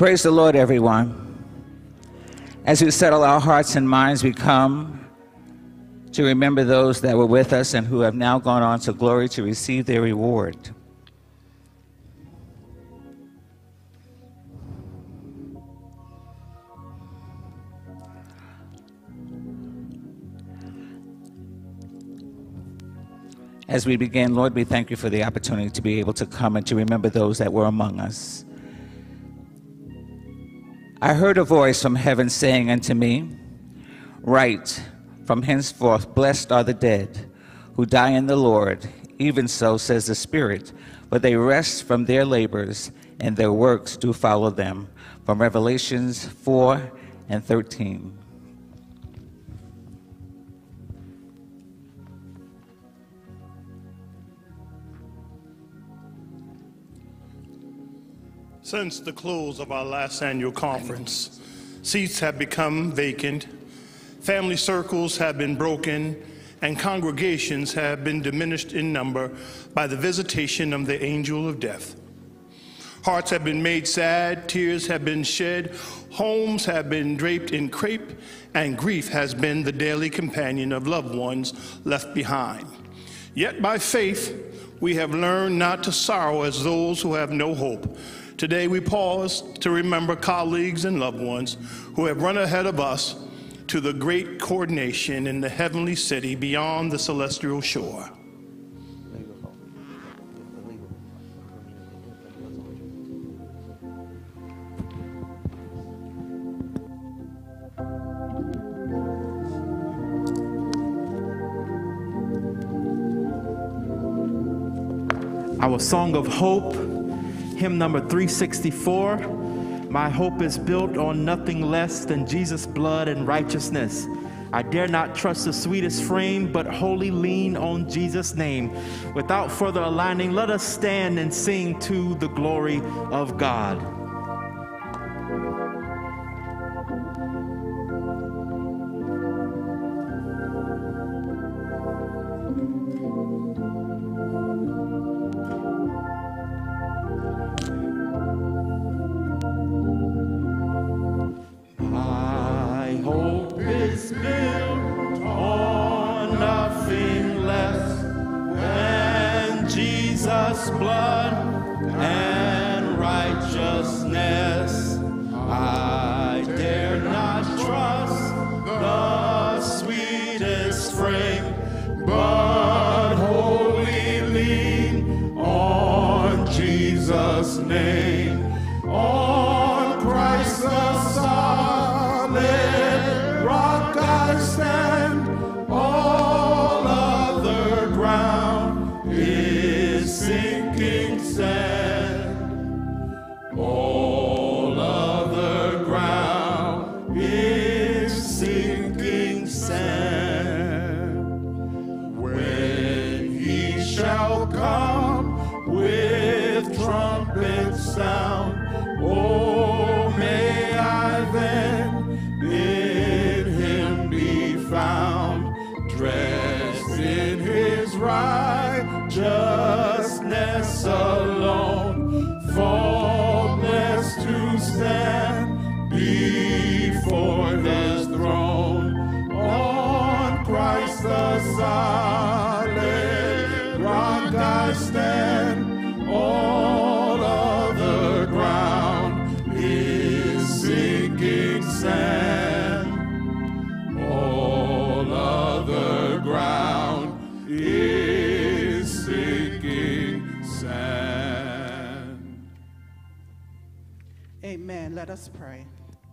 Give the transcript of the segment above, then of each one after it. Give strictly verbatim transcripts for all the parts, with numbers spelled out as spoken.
Praise the Lord, everyone. As we settle our hearts and minds, we come to remember those that were with us and who have now gone on to glory to receive their reward. As we begin, Lord, we thank you for the opportunity to be able to come and to remember those that were among us. I heard a voice from heaven saying unto me, "Write, from henceforth blessed are the dead who die in the Lord. Even so says the Spirit, for they rest from their labors, and their works do follow them." From Revelations four and thirteen. Since the close of our last annual conference, seats have become vacant, family circles have been broken, and congregations have been diminished in number by the visitation of the angel of death. Hearts have been made sad, tears have been shed, homes have been draped in crape, and grief has been the daily companion of loved ones left behind. Yet by faith, we have learned not to sorrow as those who have no hope. Today we pause to remember colleagues and loved ones who have run ahead of us to the great coronation in the heavenly city beyond the celestial shore. Our song of hope, hymn number three sixty-four. My hope is built on nothing less than Jesus' blood and righteousness. I dare not trust the sweetest frame, but wholly lean on Jesus' name. Without further aligning, let us stand and sing to the glory of God. Amen. Let us pray.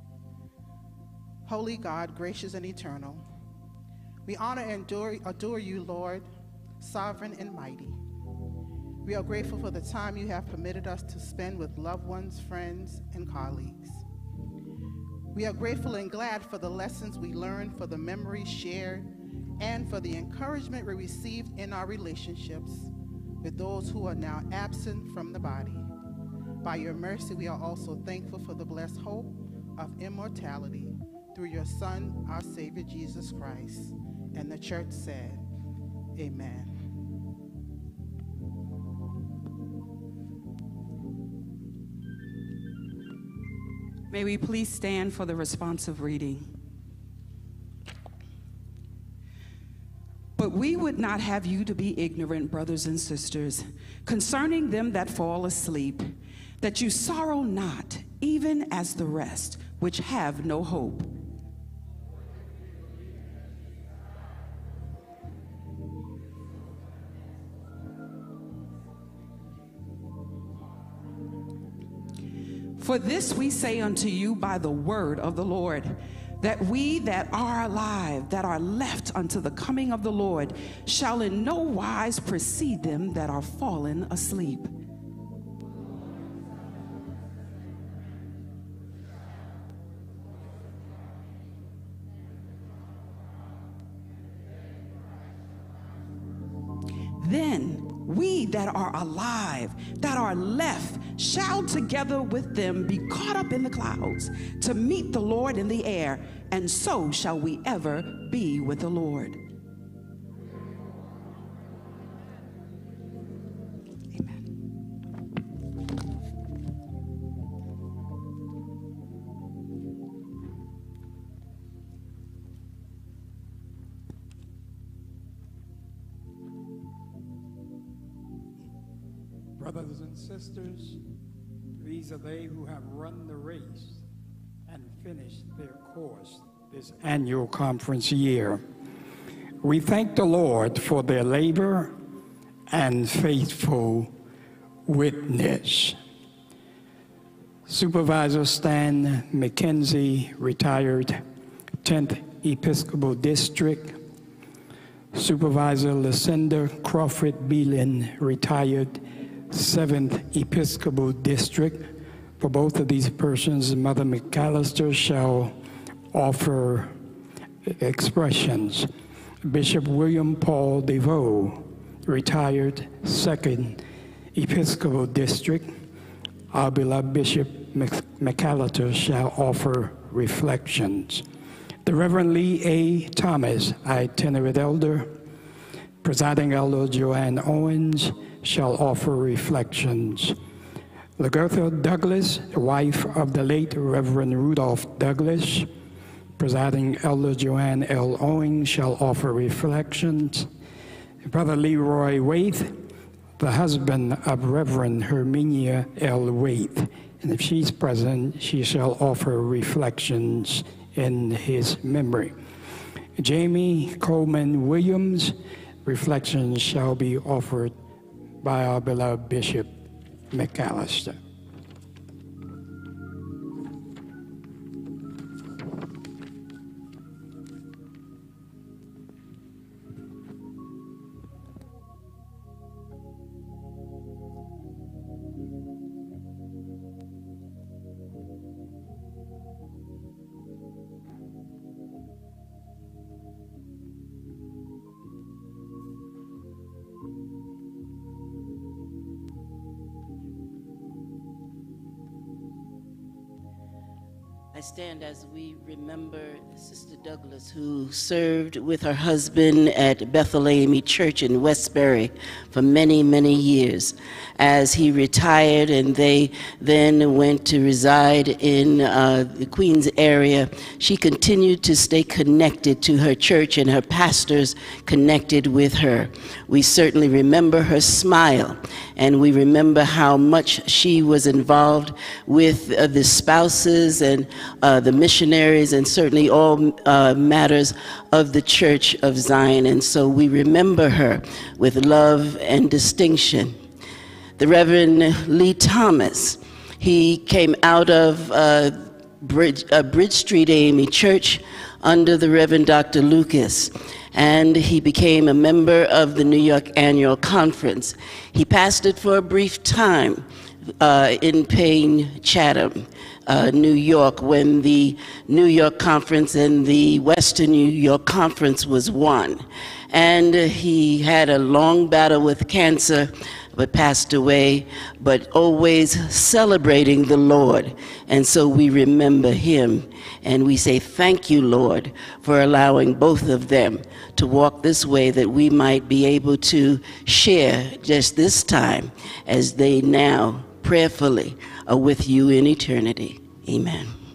Holy God, gracious and eternal, we honor and adore, adore you, Lord, sovereign and mighty. We are grateful for the time you have permitted us to spend with loved ones, friends, and colleagues. We are grateful and glad for the lessons we learned, for the memories shared, and for the encouragement we received in our relationships with those who are now absent from the body. By your mercy, we are also thankful for the blessed hope of immortality through your Son, our Savior, Jesus Christ. And the church said, amen. May we please stand for the responsive reading. But we would not have you to be ignorant, brothers and sisters, concerning them that fall asleep, that you sorrow not, even as the rest, which have no hope. For this we say unto you by the word of the Lord, that we that are alive, that are left unto the coming of the Lord, shall in no wise precede them that are fallen asleep. Then we that are alive, that are left, shall together with them be caught up in the clouds to meet the Lord in the air, and so shall we ever be with the Lord. Amen. Brothers and sisters, these are they who have run the race and finished their course this annual conference year. We thank the Lord for their labor and faithful witness. Supervisor Stan McKenzie, retired tenth Episcopal District. Supervisor Lucinda Crawford Beelin, retired seventh Episcopal District. For both of these persons, Mother McAllister shall offer expressions. Bishop William Paul DeVoe, retired second Episcopal District. Our beloved Bishop McAllister shall offer reflections. The Reverend Lee A. Thomas, itinerant elder. Presiding Elder Joanne Owens shall offer reflections. Lagertha Douglas, wife of the late Reverend Rudolph Douglas. Presiding Elder Joanne L. Owens shall offer reflections. Brother Leroy Waite, the husband of Reverend Herminia L. Waite. And if she's present, she shall offer reflections in his memory. Jamie Coleman Williams, reflections shall be offered by our beloved Bishop McAllister. I stand as we remember Sister Douglas, who served with her husband at Bethel A M E Church in Westbury for many, many years. As he retired and they then went to reside in uh, the Queens area, she continued to stay connected to her church and her pastors connected with her. We certainly remember her smile, and we remember how much she was involved with uh, the spouses and uh, the missionaries and certainly all uh, matters of the Church of Zion. And so we remember her with love and distinction. The Reverend Lee Thomas, he came out of uh, Bridge, uh, Bridge Street A M E Church under the Reverend Doctor Lucas, and he became a member of the New York Annual Conference. He pastored for a brief time uh, in Payne, Chatham, uh, New York, when the New York Conference and the Western New York Conference was one. And uh, he had a long battle with cancer, but passed away, but always celebrating the Lord. And so we remember him, and we say, thank you, Lord, for allowing both of them to walk this way, that we might be able to share just this time as they now prayerfully are with you in eternity. Amen.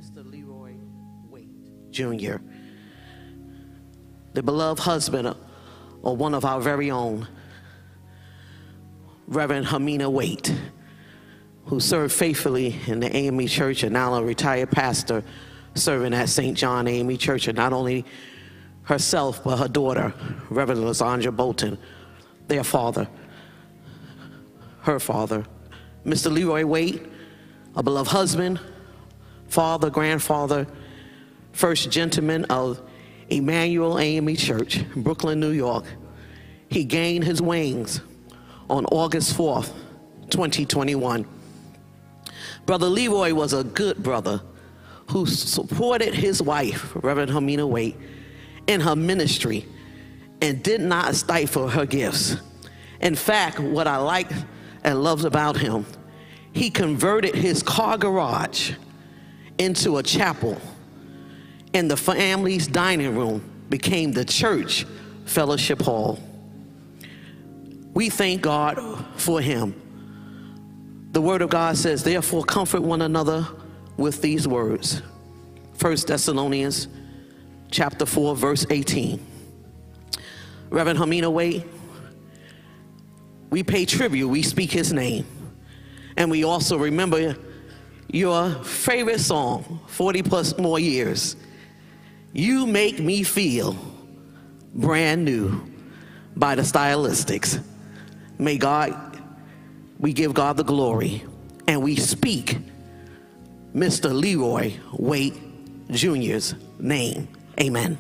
Mister Leroy Waite, Junior, the beloved husband of one of our very own, Reverend Hamina Waite, who served faithfully in the A M E Church and now a retired pastor serving at Saint John A M E Church, and not only herself, but her daughter, Reverend Lysandra Bolton, their father, her father. Mister Leroy Waite, a beloved husband, father, grandfather, first gentleman of Emmanuel A M E Church, Brooklyn, New York. He gained his wings on August fourth, twenty twenty-one. Brother Leroy was a good brother who supported his wife, Reverend Hamina Waite, in her ministry and did not stifle her gifts. In fact, what I like and loved about him, he converted his car garage into a chapel, and the family's dining room became the church fellowship hall. We thank God for him. The word of God says, therefore comfort one another with these words. First Thessalonians chapter four, verse eighteen. Reverend Hamina Waite, we pay tribute, we speak his name. And we also remember your favorite song, forty plus more years. You Make Me Feel Brand New by the Stylistics. May God, we give God the glory, and we speak Mister Leroy Waite Junior's name. Amen.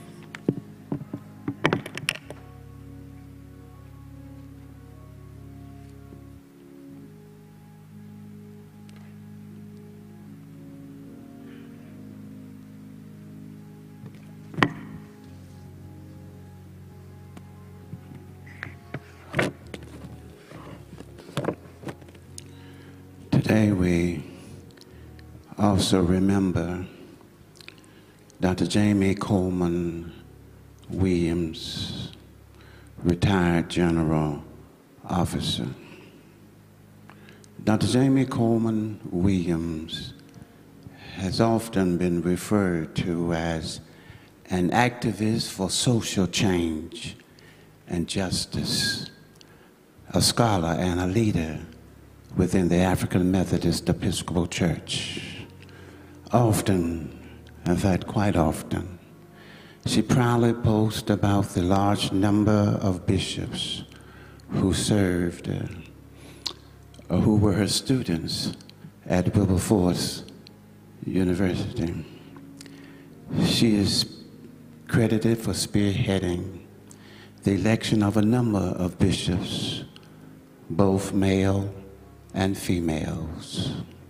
Today we also remember Doctor Jamie Coleman Williams, retired general officer. Doctor Jamie Coleman Williams has often been referred to as an activist for social change and justice, a scholar and a leader within the African Methodist Episcopal Church. Often, in fact, quite often, she proudly boasts about the large number of bishops who served, uh, who were her students at Wilberforce University. She is credited for spearheading the election of a number of bishops, both male and females.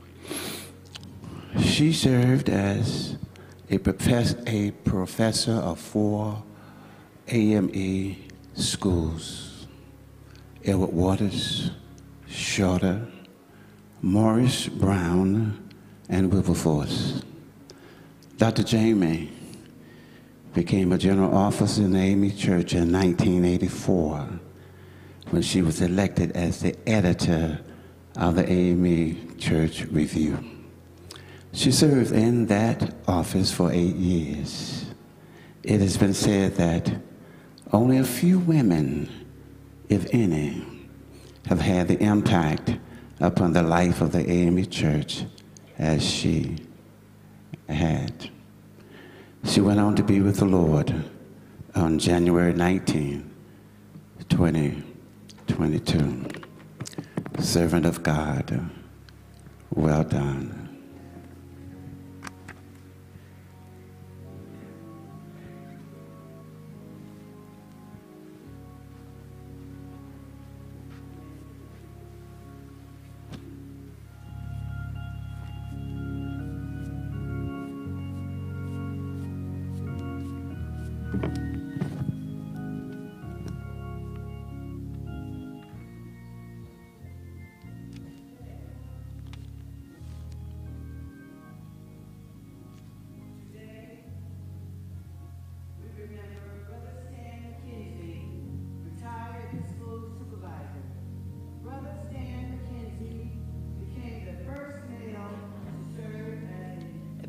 She served as a, profess a professor of four A M E schools: Edward Waters, Shorter, Morris Brown, and Wilberforce. Doctor Jamie became a general officer in the A M E Church in nineteen eighty-four when she was elected as the editor of the A M E Church Review. She served in that office for eight years. It has been said that only a few women, if any, have had the impact upon the life of the A M E Church as she had. She went on to be with the Lord on January nineteenth, twenty twenty-two. Servant of God, well done.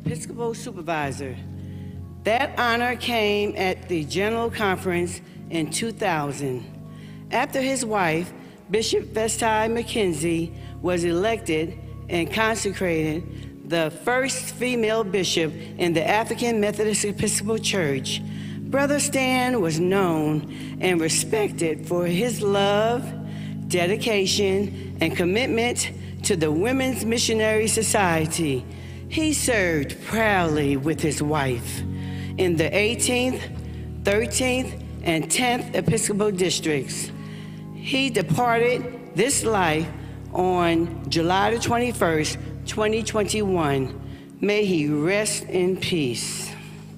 Episcopal Supervisor. That honor came at the General Conference in two thousand. After his wife, Bishop Vesti McKenzie, was elected and consecrated the first female bishop in the African Methodist Episcopal Church, Brother Stan was known and respected for his love, dedication, and commitment to the Women's Missionary Society. He served proudly with his wife in the eighteenth, thirteenth, and tenth Episcopal districts. He departed this life on July the twenty-first, twenty twenty-one. May he rest in peace.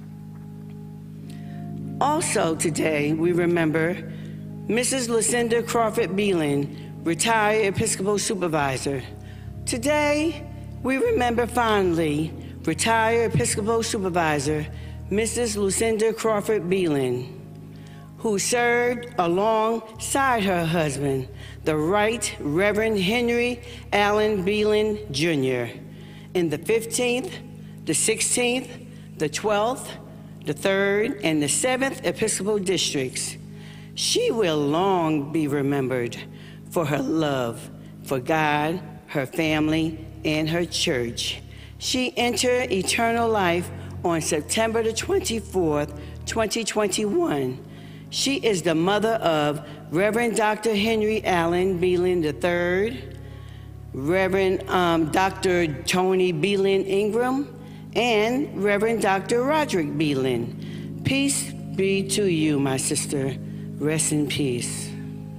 Also today, we remember Missus Lucinda Crawford Beelan, retired Episcopal Supervisor. Today, we remember fondly retired Episcopal Supervisor Missus Lucinda Crawford Beelan, who served alongside her husband, the Right Reverend Henry Allen Beelan, Junior, in the fifteenth, the sixteenth, the twelfth, the third, and the seventh Episcopal districts. She will long be remembered for her love for God, her family, and her church. She entered eternal life on September the twenty-fourth, twenty twenty-one. She is the mother of Reverend Doctor Henry Allen Beelan the third, Reverend um, Doctor Tony Beelan Ingram, and Reverend Doctor Roderick Beelan. Peace be to you, my sister. Rest in peace.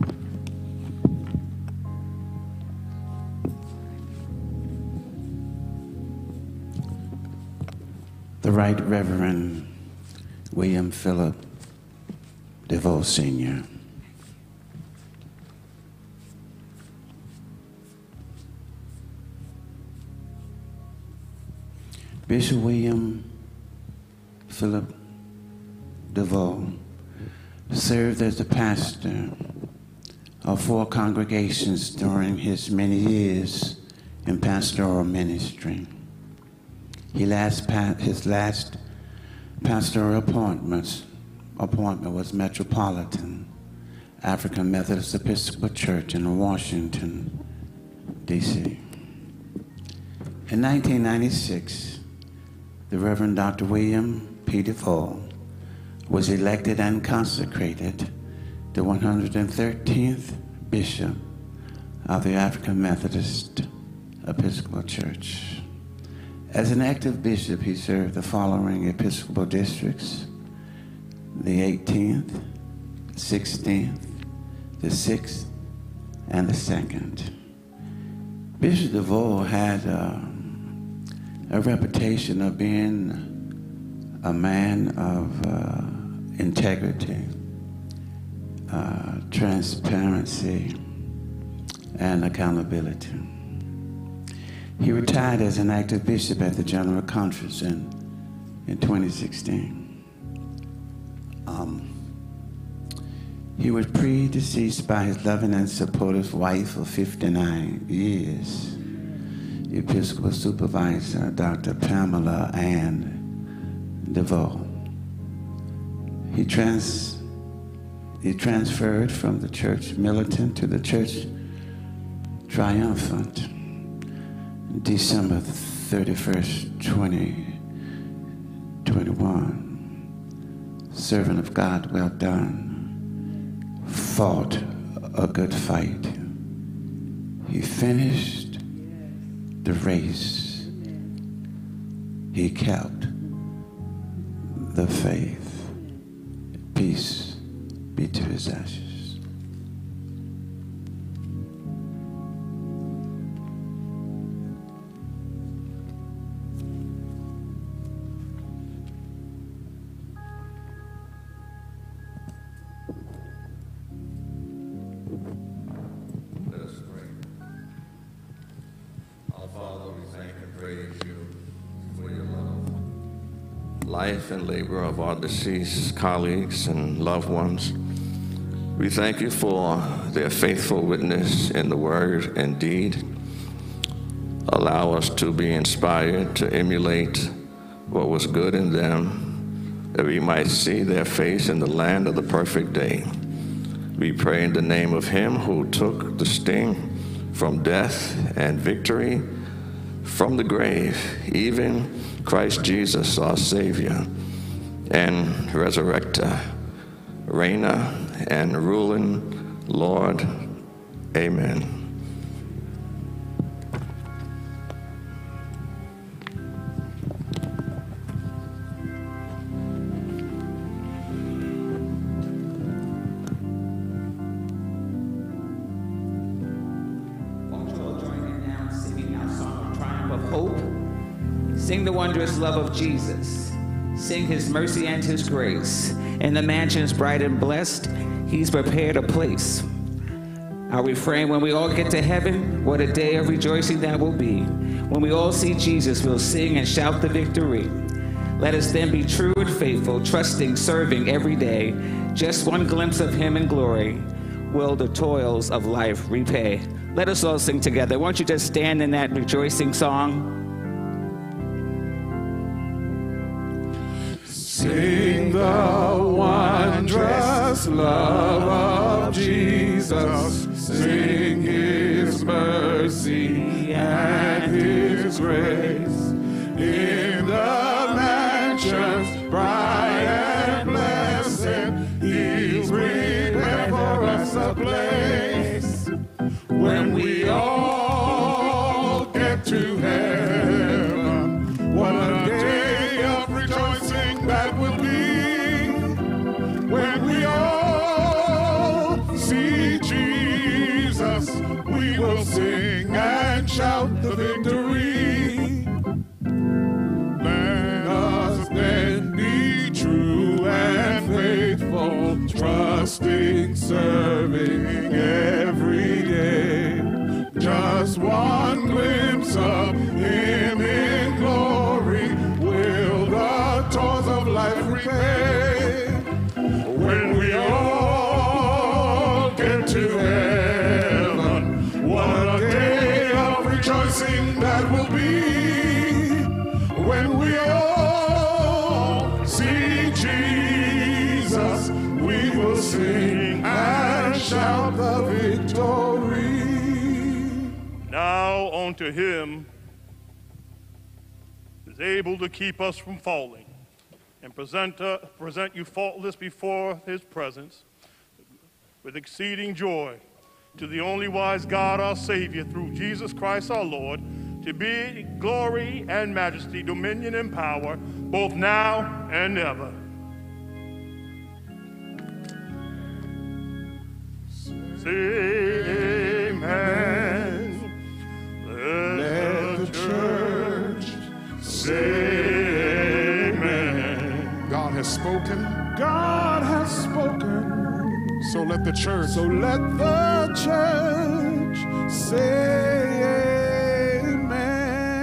The Right Reverend William Philip DeVoe, Senior Bishop William Philip DeVoe served as the pastor of four congregations during his many years in pastoral ministry. He last pa- his last pastoral appointments, appointment was Metropolitan African Methodist Episcopal Church in Washington, D C In nineteen ninety-six, the Reverend Doctor William P. DeVoe was elected and consecrated the one hundred thirteenth Bishop of the African Methodist Episcopal Church. As an active bishop, he served the following Episcopal districts: the eighteenth, sixteenth, the sixth, and the second. Bishop DeVoe had uh, a reputation of being a man of uh, integrity, uh, transparency, and accountability. He retired as an active bishop at the General Conference in, in twenty sixteen. Um, he was predeceased by his loving and supportive wife of fifty-nine years, the Episcopal Supervisor, Doctor Pamela Ann DeVoe. He, trans, he transferred from the Church Militant to the Church Triumphant December thirty-first, twenty twenty-one. Servant of God, well done. Fought a good fight. He finished the race. He kept the faith. Peace be to his ashes. Life and labor of our deceased colleagues and loved ones. We thank you for their faithful witness in the word and deed. Allow us to be inspired to emulate what was good in them, that we might see their face in the land of the perfect day. We pray in the name of him who took the sting from death and victory from the grave, even Christ Jesus, our Savior and resurrector, reigner and ruling Lord. Amen. Sing the wondrous love of Jesus. Sing his mercy and his grace. In the mansions bright and blessed, he's prepared a place. Our refrain, when we all get to heaven, what a day of rejoicing that will be. When we all see Jesus, we'll sing and shout the victory. Let us then be true and faithful, trusting, serving every day. Just one glimpse of him in glory will the toils of life repay. Let us all sing together. Won't you just stand in that rejoicing song? Sing the wondrous love of Jesus. Sing his mercy and his grace. In the mansions bright and blessed, he's prepared for us a place. When we all get to heaven, what a day of rejoicing that will be. When we all see Jesus, we will sing and shout the victory. Let us then be true and faithful, trusting, serving every day. Just one glimpse of him in glory will the toils of life repay. When we all get to heaven, what a day of rejoicing that will be. When we all see Jesus, we will sing and shout the victory. Now unto him is able to keep us from falling and present, uh, present you faultless before his presence with exceeding joy. To the only wise God, our Savior, through Jesus Christ our Lord, to be glory and majesty, dominion and power, both now and ever. Say amen. Let the church say amen. God has spoken. God has spoken. So let the church. So let the church say amen.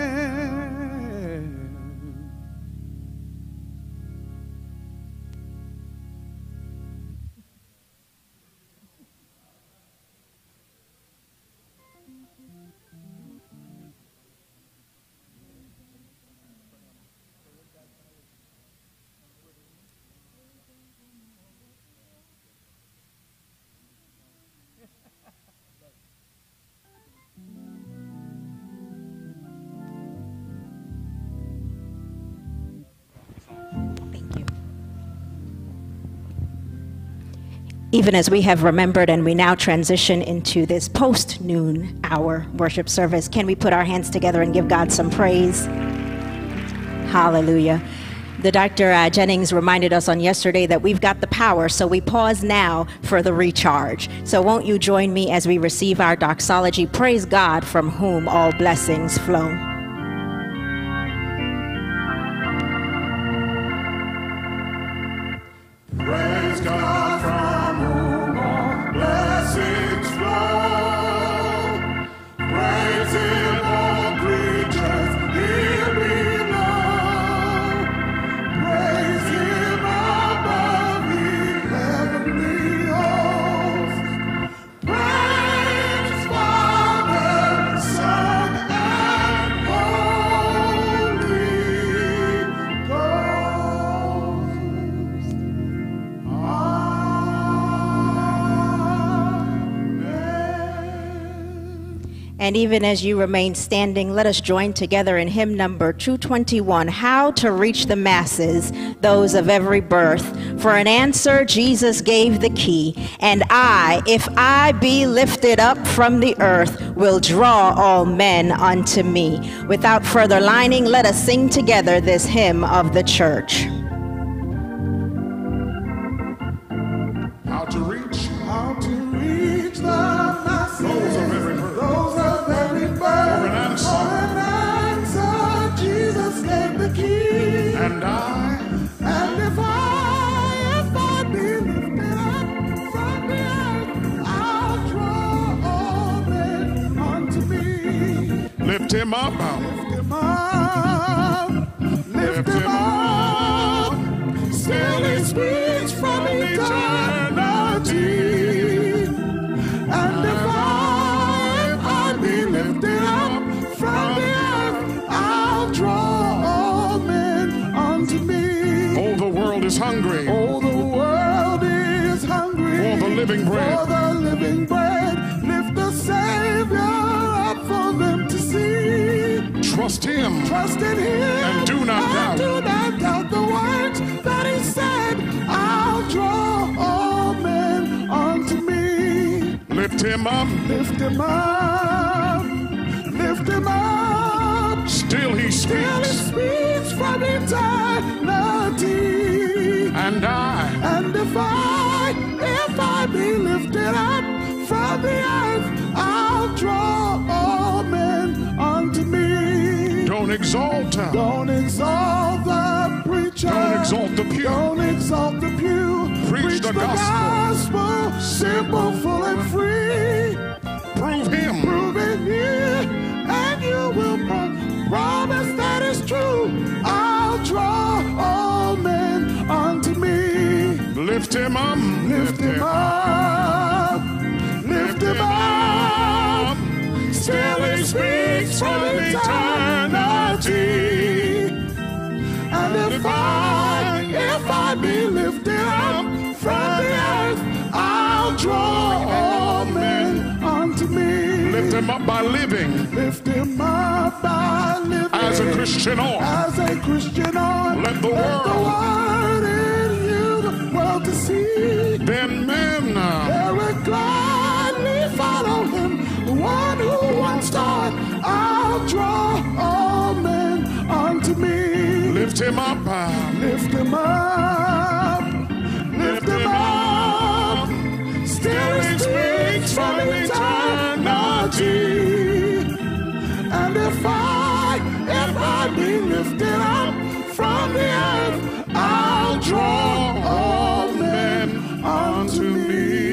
Even as we have remembered and we now transition into this post-noon hour worship service, can we put our hands together and give God some praise? Hallelujah. The Doctor Uh, Jennings reminded us on yesterday that we've got the power, so we pause now for the recharge. So won't you join me as we receive our doxology? Praise God, from whom all blessings flow. Praise God, from whom all blessings flow. Praise him, all creatures here below. Praise him above the heavenly hosts. Praise Father, Son, and And even as you remain standing, let us join together in hymn number two twenty-one, How to Reach the Masses, Those of Every Birth. For an answer, Jesus gave the key, and I, if I be lifted up from the earth, will draw all men unto me. Without further lining, let us sing together this hymn of the church. How to reach, how to reach the masses, those of every birth, those of every birth. For an answer, for an answer, Jesus gave the key. And I, and if I, if I be lifted up from the earth, I'll draw all men unto me. Lift him up, lift him up, lift him up. Still he speaks from eternity. And if I, if I be lifted up from the earth, I'll draw all men unto me. Oh, the world is hungry. Oh, the world is hungry for the living bread. For the living bread. Lift the Savior up for them to see. Trust him. Trust in him. And do not doubt. Do not doubt the words that he said. I'll draw all men unto me. Lift him up. Lift him up. Lift him up. Still he speaks. Still he speaks from eternity. And I. And if I, if I be lifted up from the earth, I'll draw all men unto me. Don't exalt him. Don't exalt the preacher. Don't exalt the pew. Don't exalt the pew. Preach, Preach the, the gospel. gospel. Simple, full, and free. Prove him. Prove it here, and you will pro- promise that is true. I'll draw all men unto me. Lift him up. Lift him up. Lift him up. Still he speaks from eternity. And if I, if I be lifted up from the earth, I'll draw all men unto me. Lift him up by living. Lift him up by living. As a Christian on. As a Christian on. Let the Let word. the word in you, the world to see. Then men they will gladly follow him. The one who once taught, I'll draw all men unto me. Lift him up. Lift him up. Lift him up. Still he speaks from eternity. And if I, if I be lifted up from the earth, I'll draw all men unto me.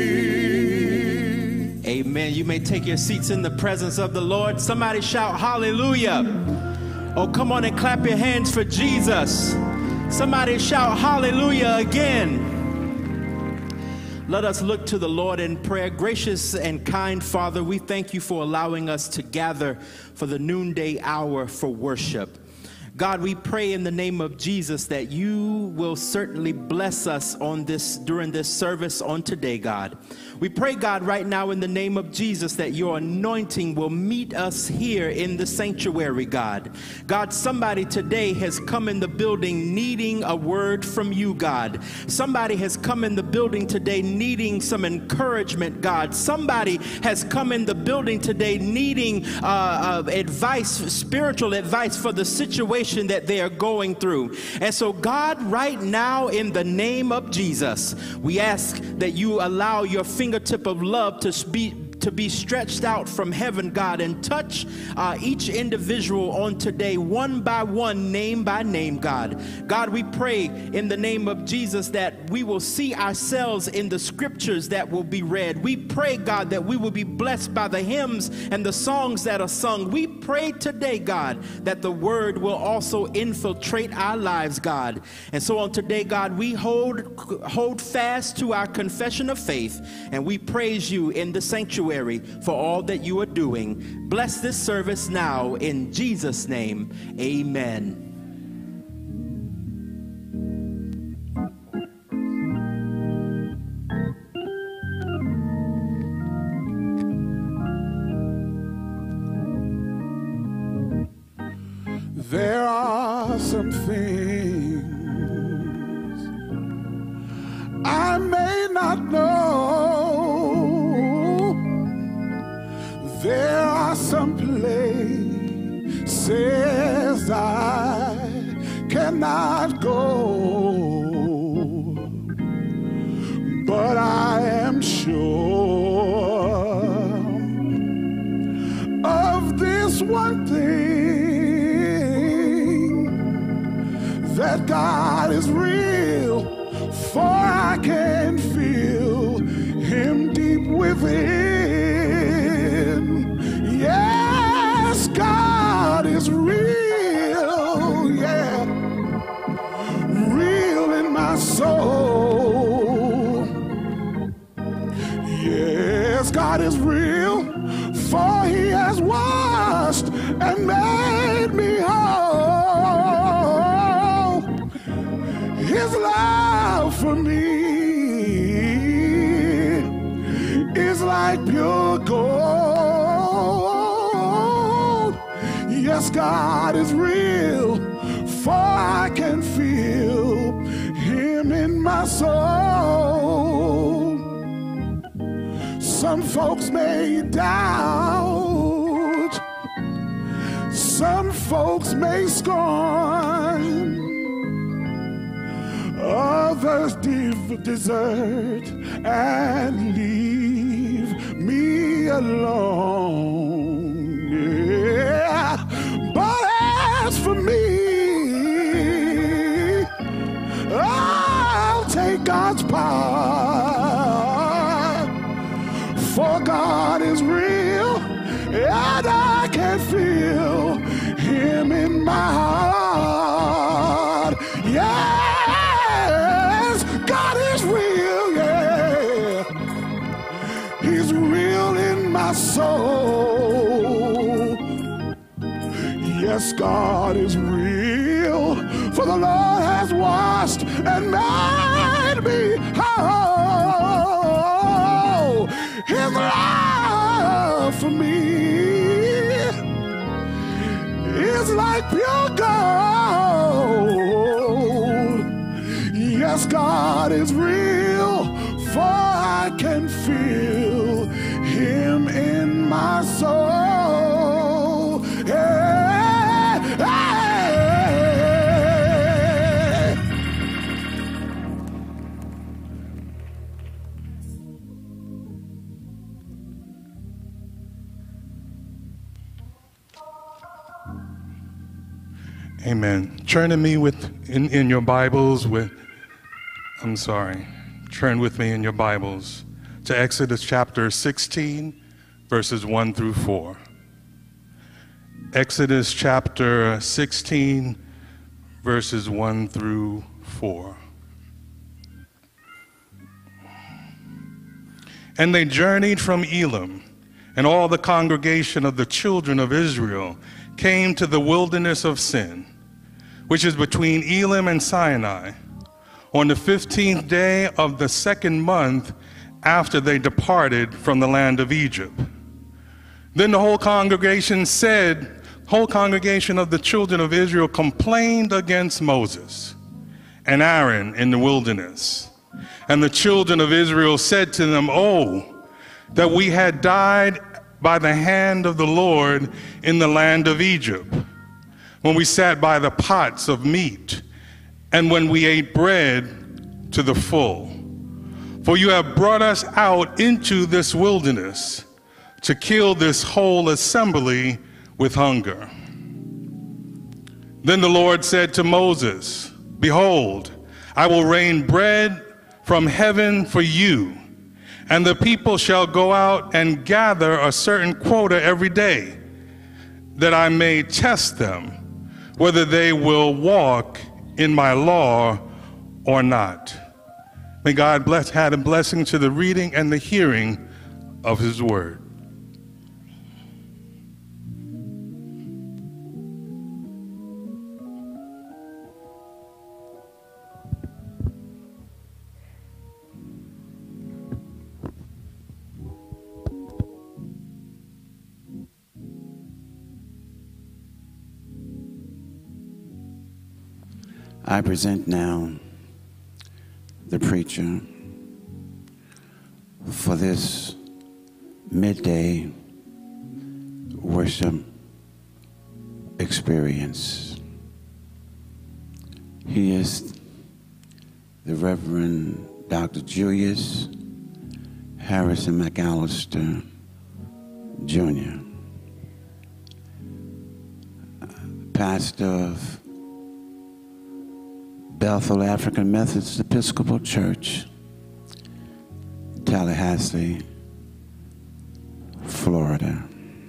Amen. You may take your seats in the presence of the Lord. Somebody shout hallelujah. Oh, come on and clap your hands for Jesus. Somebody shout hallelujah again. Let us look to the Lord in prayer. Gracious and kind Father, we thank you for allowing us to gather for the noonday hour for worship. God, we pray in the name of Jesus that you will certainly bless us on this during this service on today, God. We pray, God, right now in the name of Jesus that your anointing will meet us here in the sanctuary, God. God, somebody today has come in the building needing a word from you, God. Somebody has come in the building today needing some encouragement, God. Somebody has come in the building today needing uh, uh, advice, spiritual advice for the situation that they are going through. And so, God, right now in the name of Jesus, we ask that you allow your fingertip of love to be to be stretched out from heaven, God, and touch uh, each individual on today, one by one, name by name, God. God, we pray in the name of Jesus that we will see ourselves in the scriptures that will be read. We pray, God, that we will be blessed by the hymns and the songs that are sung. We pray today, God, that the word will also infiltrate our lives, God. And so on today, God, we hold, hold fast to our confession of faith, and we praise you in the sanctuary for all that you are doing. Bless this service now in Jesus' name. Amen. There are some things I may not know. There are some places I cannot go. But I am sure of this one thing, that God is real, for I can feel him deep within. Yes, God is real, yeah, real in my soul. Yes, God is real, for he has washed and made me whole. His love for me is like pure gold. Yes, God is real, for I can feel him in my soul. Some folks may doubt, some folks may scorn, others desert and leave me alone. Yeah. But as for me, I'll take God's part, for God is real, and I can feel him in my heart. Yes, God is real, yeah. He's real in my soul. Yes, God is real, for the Lord has washed and made me whole. His love for me is like pure gold. Yes, God is real, for I can feel him in my soul. Hey, hey. Amen. Turn to me with in, in your Bibles with, I'm sorry, turn with me in your Bibles to Exodus chapter sixteen, verses one through four. Exodus chapter sixteen, verses one through four. And they journeyed from Elim, and all the congregation of the children of Israel came to the wilderness of Sin, which is between Elim and Sinai, on the fifteenth day of the second month after they departed from the land of Egypt. Then the whole congregation said, whole congregation of the children of Israel complained against Moses and Aaron in the wilderness. And the children of Israel said to them, "Oh, that we had died by the hand of the Lord in the land of Egypt, when we sat by the pots of meat, and when we ate bread to the full. For you have brought us out into this wilderness to kill this whole assembly with hunger." Then the Lord said to Moses, "Behold, I will rain bread from heaven for you, and the people shall go out and gather a certain quota every day, that I may test them, whether they will walk in my law or not." May God bless, add a blessing to the reading and the hearing of his word. I present now the preacher for this midday worship experience. He is the Reverend Doctor Julius Harrison McAllister, Junior, pastor of Bethel African Methodist Episcopal Church, Tallahassee, Florida.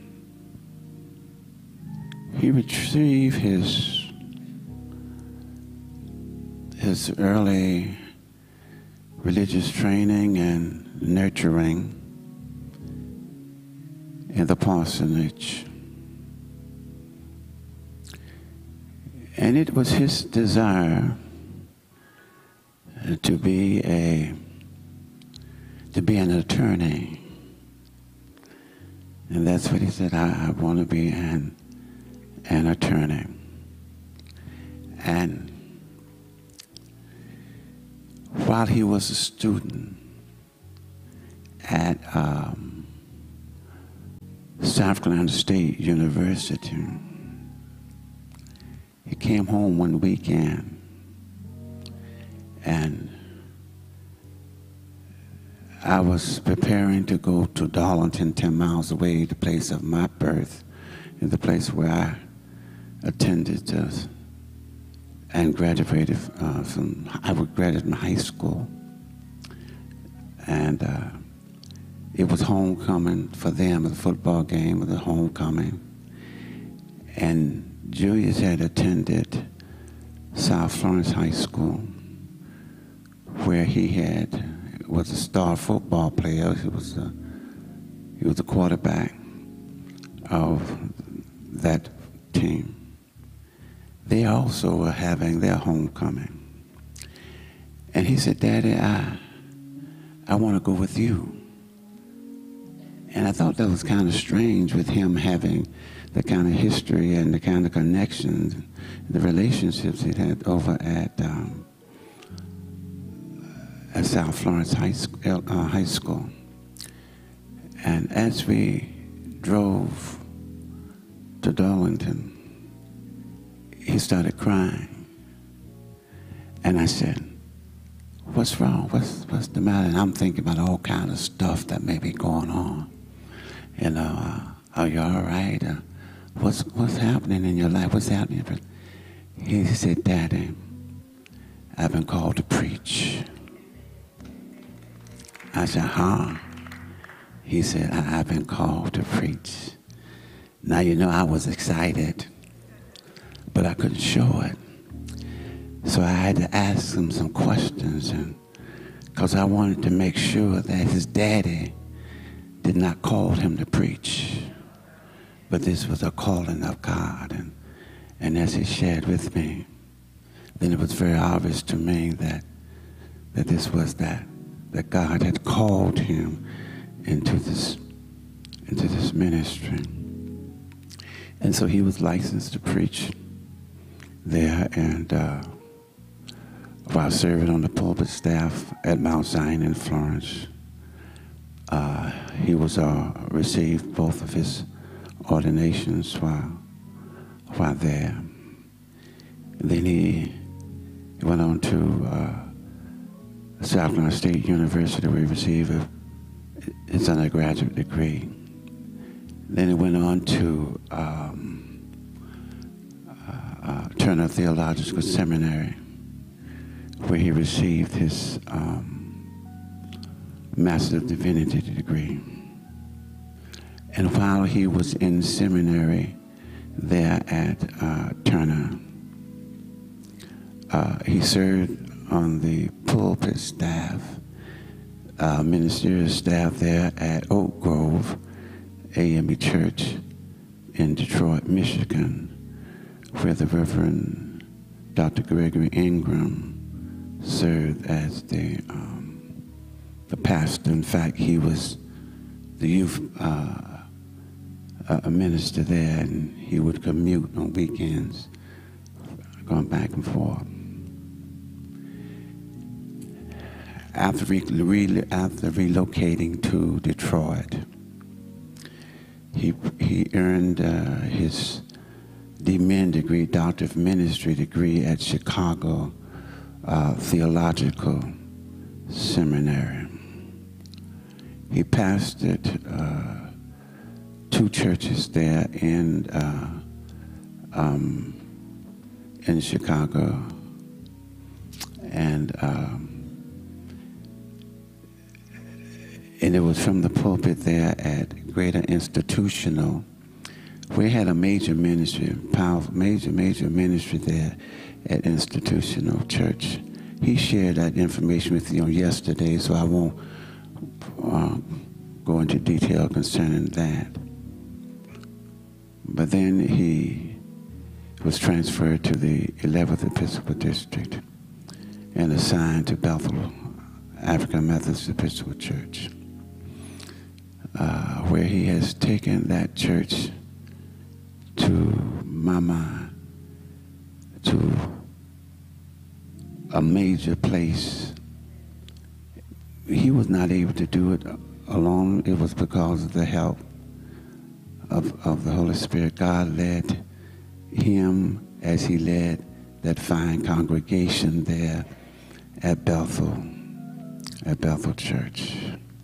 He received his, his early religious training and nurturing in the parsonage. And it was his desire to be a to be an attorney. And that's what he said, I, I want to be an an attorney. And while he was a student at um, South Carolina State University, he came home one weekend and I was preparing to go to Darlington, ten miles away, the place of my birth, and the place where I attended uh, and graduated uh, from, I graduated from high school. And uh, it was homecoming for them, a football game, it was a homecoming. And Julius had attended South Florence High School, where he had was a star football player. He was a, he was a quarterback of that team. They also were having their homecoming. And he said, Daddy, I, I want to go with you. And I thought that was kind of strange with him having the kind of history and the kind of connections, the relationships he had over at um, at South Florence High School, uh, High School. And as we drove to Darlington, he started crying. And I said, what's wrong? What's, what's the matter? And I'm thinking about all kind of stuff that may be going on. You know, uh, are you all right? Uh, what's, what's happening in your life? What's happening? He said, Daddy, I've been called to preach. I said, huh? He said, I, I've been called to preach. Now, you know, I was excited, but I couldn't show it. So I had to ask him some questions, and because I wanted to make sure that his daddy did not call him to preach, but this was a calling of God. And, and as he shared with me, then it was very obvious to me that, that this was that. that God had called him into this, into this ministry. And so he was licensed to preach there, and uh, while serving on the pulpit staff at Mount Zion in Florence, uh, he was uh, received both of his ordinations while, while there. And then he went on to uh, South Carolina State University, where he received a, his undergraduate degree. Then he went on to um, uh, uh, Turner Theological Seminary, where he received his um, Master of Divinity degree. And while he was in seminary there at uh, Turner, uh, he served on the pulpit staff, uh, ministerial staff there at Oak Grove A M E Church in Detroit, Michigan, where the Reverend Doctor Gregory Ingram served as the um, the pastor. In fact, he was the youth uh, a minister there, and he would commute on weekends, going back and forth. after, re re after relocating to Detroit, he, he earned uh, his D Min degree, Doctor of Ministry degree at Chicago uh, Theological Seminary. He pastored uh, two churches there in uh, um, in Chicago, and um, and it was from the pulpit there at Greater Institutional. We had a major ministry, powerful, major, major ministry there at Institutional Church. He shared that information with you on yesterday, so I won't uh, go into detail concerning that. But then he was transferred to the eleventh Episcopal District and assigned to Bethel African Methodist Episcopal Church, uh, where he has taken that church to my mind, to a major place. He was not able to do it alone. It was because of the help of, of the Holy Spirit. God led him as he led that fine congregation there at Bethel, at Bethel Church.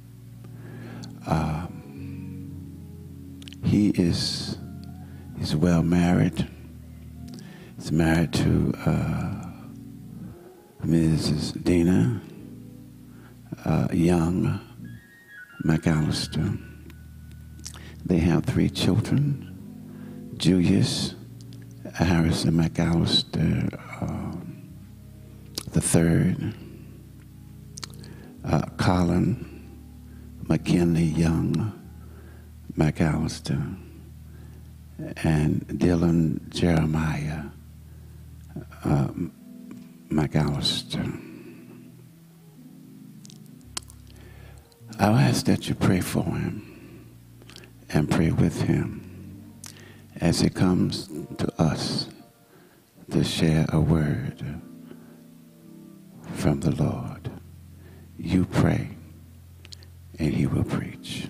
Um, he is He's well married. He's married to uh, Missus Dina uh, Young McAllister. They have three children: Julius Harrison McAllister um, the third, uh, Colin McKinley Young McAllister, and Dylan Jeremiah uh, McAllister. I'll ask that you pray for him and pray with him as he comes to us to share a word from the Lord. You pray and he will preach.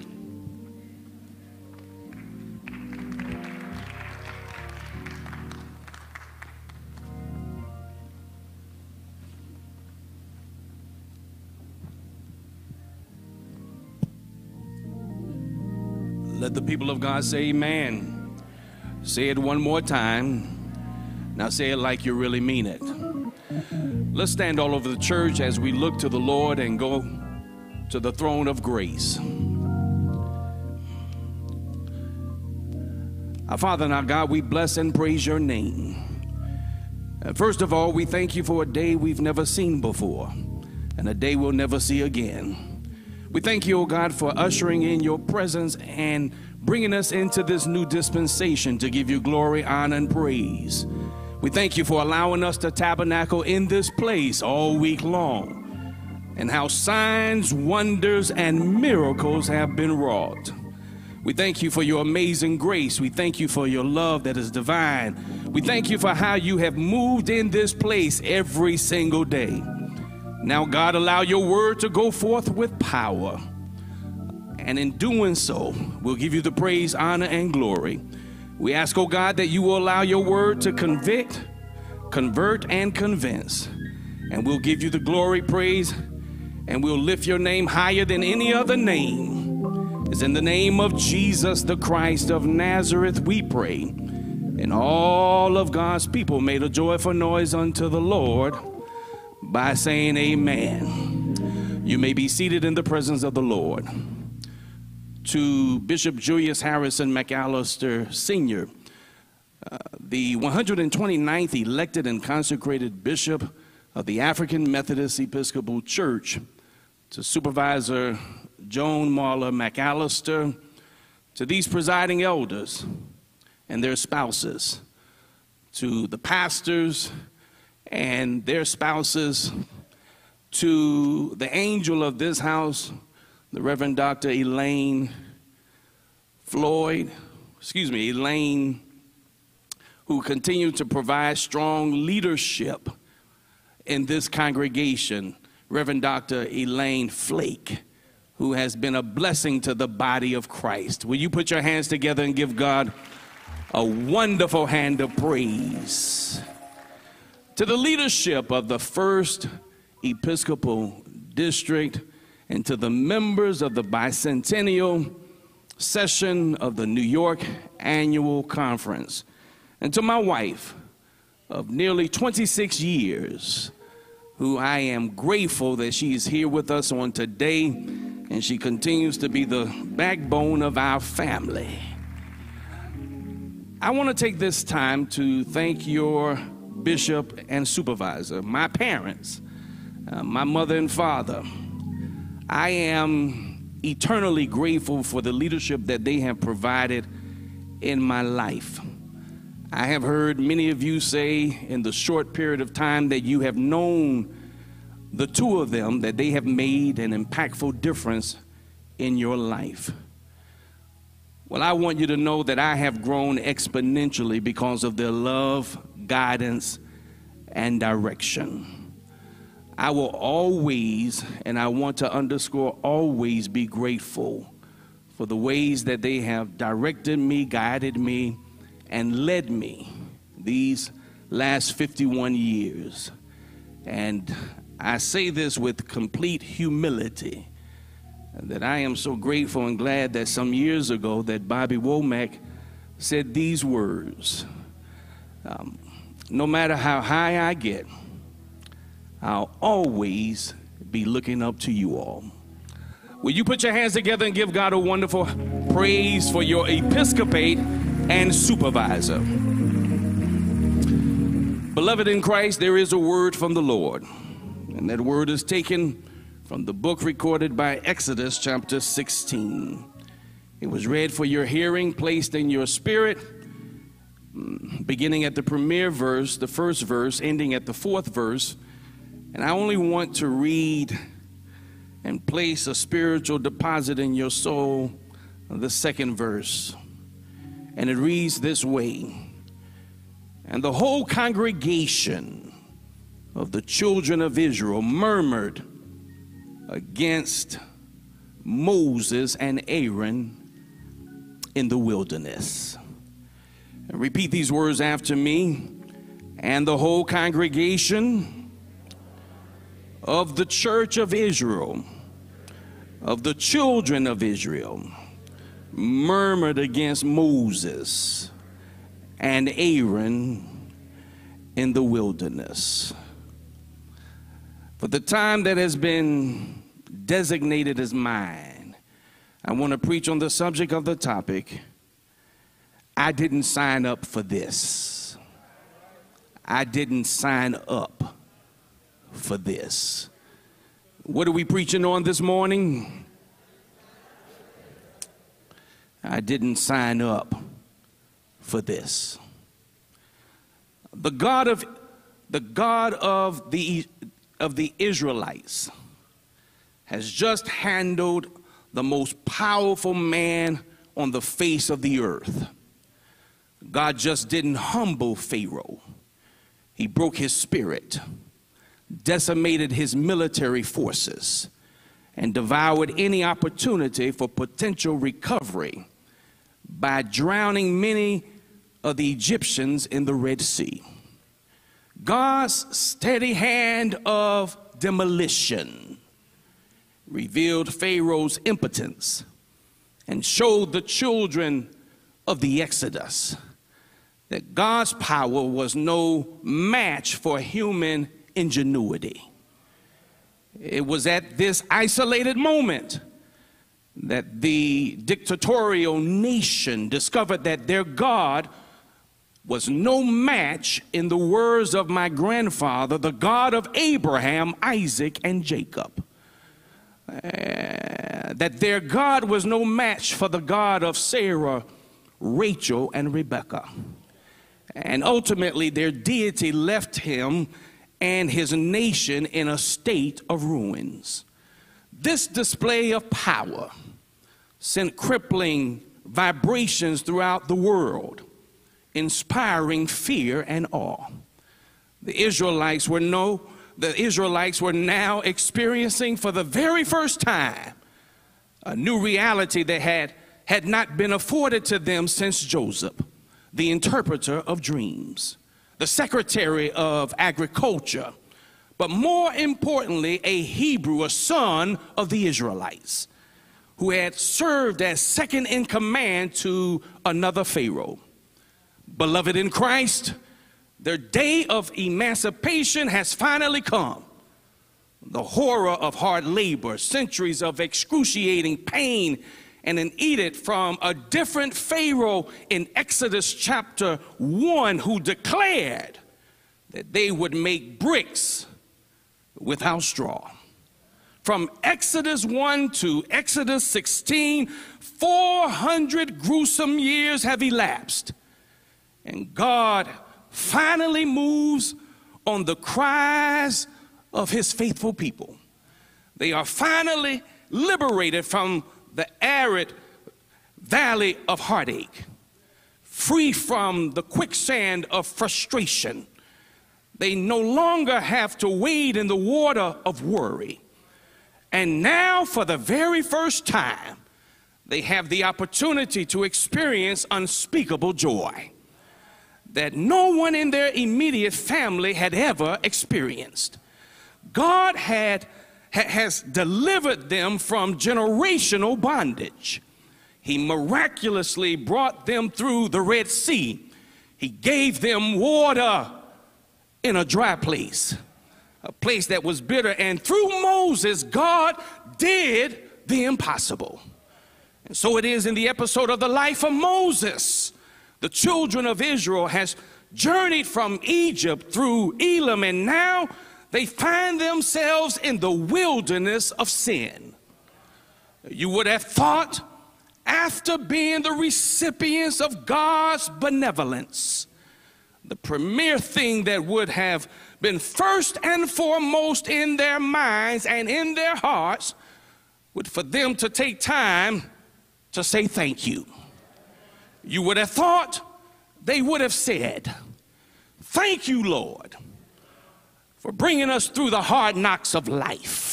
Let the people of God say amen. Say it one more time. Now say it like you really mean it. Let's stand all over the church as we look to the Lord and go to the throne of grace. Our Father and our God, we bless and praise your name. Uh, first of all, we thank you for a day we've never seen before and a day we'll never see again. We thank you, O God, for ushering in your presence and bringing us into this new dispensation to give you glory, honor, and praise. We thank you for allowing us to tabernacle in this place all week long, and how signs, wonders, and miracles have been wrought. We thank you for your amazing grace. We thank you for your love that is divine. We thank you for how you have moved in this place every single day. Now, God, allow your word to go forth with power. And in doing so, we'll give you the praise, honor, and glory. We ask, oh God, that you will allow your word to convict, convert, and convince. And we'll give you the glory, praise, and we'll lift your name higher than any other name. It's in the name of Jesus the Christ of Nazareth we pray. And all of God's people made a joyful noise unto the Lord by saying amen. You may be seated in the presence of the Lord. To Bishop Julius Harrison McAllister Senior, uh, the one hundred twenty-ninth elected and consecrated bishop of the African Methodist Episcopal Church, to Supervisor Joan Marla McAllister, to these presiding elders and their spouses, to the pastors and their spouses, to the angel of this house, the Reverend Doctor Elaine Floyd, excuse me, Elaine, who continue to provide strong leadership in this congregation, Reverend Doctor Elaine Flake, who has been a blessing to the body of Christ. Will you put your hands together and give God a wonderful hand of praise? To the leadership of the First Episcopal District, and to the members of the bicentennial session of the New York Annual Conference, and to my wife of nearly twenty-six years, who I am grateful that she is here with us on today, and she continues to be the backbone of our family. I want to take this time to thank your bishop and supervisor, my parents, uh, my mother and father. I am eternally grateful for the leadership that they have provided in my life. I have heard many of you say in the short period of time that you have known the two of them, that they have made an impactful difference in your life. Well, I want you to know that I have grown exponentially because of their love, guidance, and direction. I will always, and I want to underscore always, be grateful for the ways that they have directed me, guided me, and led me these last fifty-one years. And I say this with complete humility, that I am so grateful and glad that some years ago that Bobby Womack said these words: um, no matter how high I get, I'll always be looking up to you all. Will you put your hands together and give God a wonderful praise for your episcopate and supervisor? Beloved in Christ, there is a word from the Lord, and that word is taken from the book recorded by Exodus chapter sixteen. It was read for your hearing, placed in your spirit, beginning at the premier verse, the first verse, ending at the fourth verse. And I only want to read and place a spiritual deposit in your soul, the second verse. And it reads this way: and the whole congregation of the children of Israel murmured against Moses and Aaron in the wilderness. And repeat these words after me. And the whole congregation of the church of Israel, of the children of Israel, murmured against Moses and Aaron in the wilderness. For the time that has been designated as mine, I want to preach on the subject of the topic: I didn't sign up for this. I didn't sign up for this. What are we preaching on this morning? I didn't sign up for this. The God of the God of the of the Israelites has just handled the most powerful man on the face of the earth. God just didn't humble Pharaoh. He broke his spirit, decimated his military forces, and devoured any opportunity for potential recovery by drowning many of the Egyptians in the Red Sea. God's steady hand of demolition revealed Pharaoh's impotence and showed the children of the Exodus that God's power was no match for human ingenuity. It was at this isolated moment that the dictatorial nation discovered that their God was no match, in the words of my grandfather, the God of Abraham, Isaac, and Jacob. Uh, that their God was no match for the God of Sarah, Rachel, and Rebekah. And ultimately, their deity left him and his nation in a state of ruins. This display of power sent crippling vibrations throughout the world, inspiring fear and awe. The Israelites were no the Israelites were now experiencing for the very first time a new reality that had, had not been afforded to them since Joseph, the interpreter of dreams, the secretary of agriculture, but more importantly, a Hebrew, a son of the Israelites, who had served as second in command to another Pharaoh. Beloved in Christ, their day of emancipation has finally come. The horror of hard labor, centuries of excruciating pain, and an edict from a different Pharaoh in Exodus chapter one, who declared that they would make bricks without straw. From Exodus one to Exodus sixteen, four hundred gruesome years have elapsed, and God finally moves on the cries of his faithful people. They are finally liberated from the arid valley of heartache, free from the quicksand of frustration. They no longer have to wade in the water of worry. And now, for the very first time, they have the opportunity to experience unspeakable joy that no one in their immediate family had ever experienced. God had, ha, has delivered them from generational bondage. He miraculously brought them through the Red Sea. He gave them water in a dry place, a place that was bitter. And through Moses, God did the impossible. And so it is in the episode of the life of Moses. The children of Israel has journeyed from Egypt through Elam, and now they find themselves in the wilderness of sin. You would have thought, after being the recipients of God's benevolence, the premier thing that would have been first and foremost in their minds and in their hearts would for them to take time to say thank you. You would have thought they would have said, thank you, Lord, for bringing us through the hard knocks of life.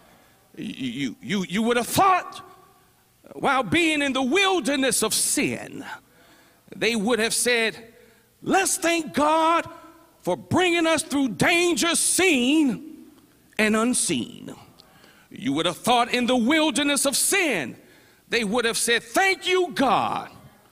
You, you, you would have thought, while being in the wilderness of sin, they would have said, let's thank God for bringing us through danger seen and unseen. You would have thought in the wilderness of sin, they would have said, thank you, God,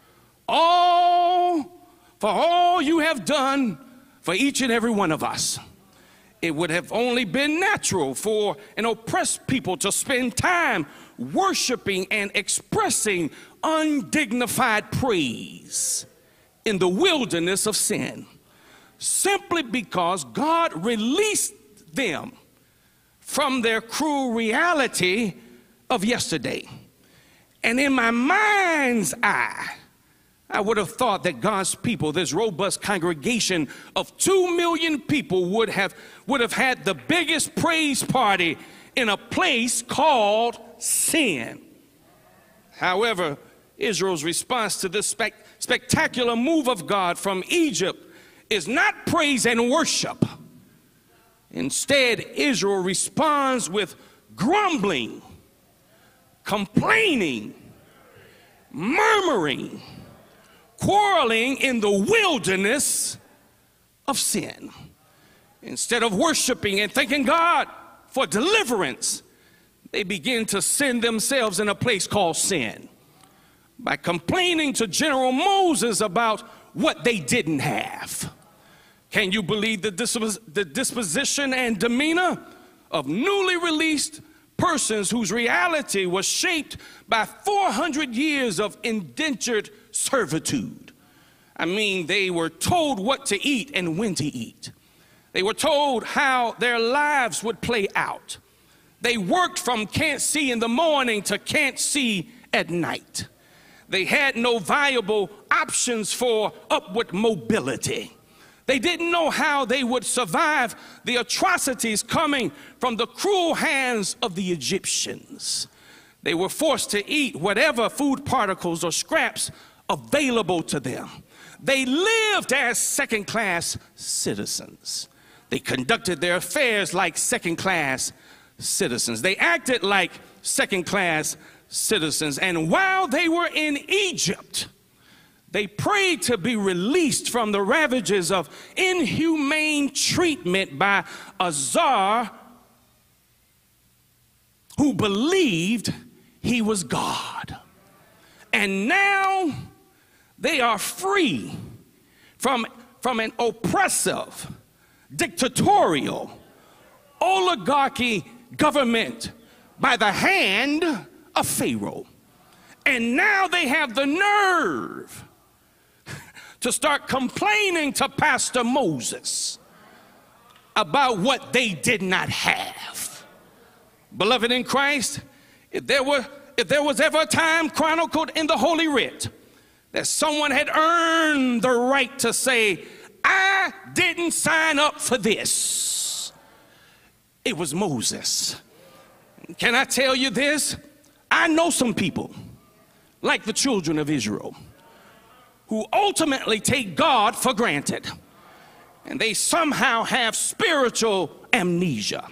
all for all you have done for each and every one of us. It would have only been natural for an oppressed people to spend time worshiping and expressing undignified praise in the wilderness of sin, simply because God released them from their cruel reality of yesterday. And in my mind's eye, I would have thought that God's people, this robust congregation of two million people, would have, would have had the biggest praise party in a place called sin. However, Israel's response to this spec spectacular move of God from Egypt is not praise and worship. Instead, Israel responds with grumbling, complaining, murmuring, quarreling in the wilderness of sin. Instead of worshiping and thanking God for deliverance, they begin to sin themselves in a place called sin by complaining to General Moses about what they didn't have. Can you believe the, dispos the disposition and demeanor of newly released persons whose reality was shaped by four hundred years of indentured servitude? I mean, they were told what to eat and when to eat. They were told how their lives would play out. They worked from can't see in the morning to can't see at night. They had no viable options for upward mobility. They didn't know how they would survive the atrocities coming from the cruel hands of the Egyptians. They were forced to eat whatever food particles or scraps available to them. They lived as second-class citizens. They conducted their affairs like second-class citizens. They acted like second-class citizens. And while they were in Egypt, they prayed to be released from the ravages of inhumane treatment by a czar who believed he was God. And now they are free from, from an oppressive, dictatorial, oligarchy government by the hand of Pharaoh. And now they have the nerve to start complaining to Pastor Moses about what they did not have. Beloved in Christ, if there were if there was ever a time chronicled in the Holy Writ that someone had earned the right to say, I didn't sign up for this, it was Moses. Can I tell you this? I know some people, like the children of Israel, who ultimately take God for granted, and they somehow have spiritual amnesia.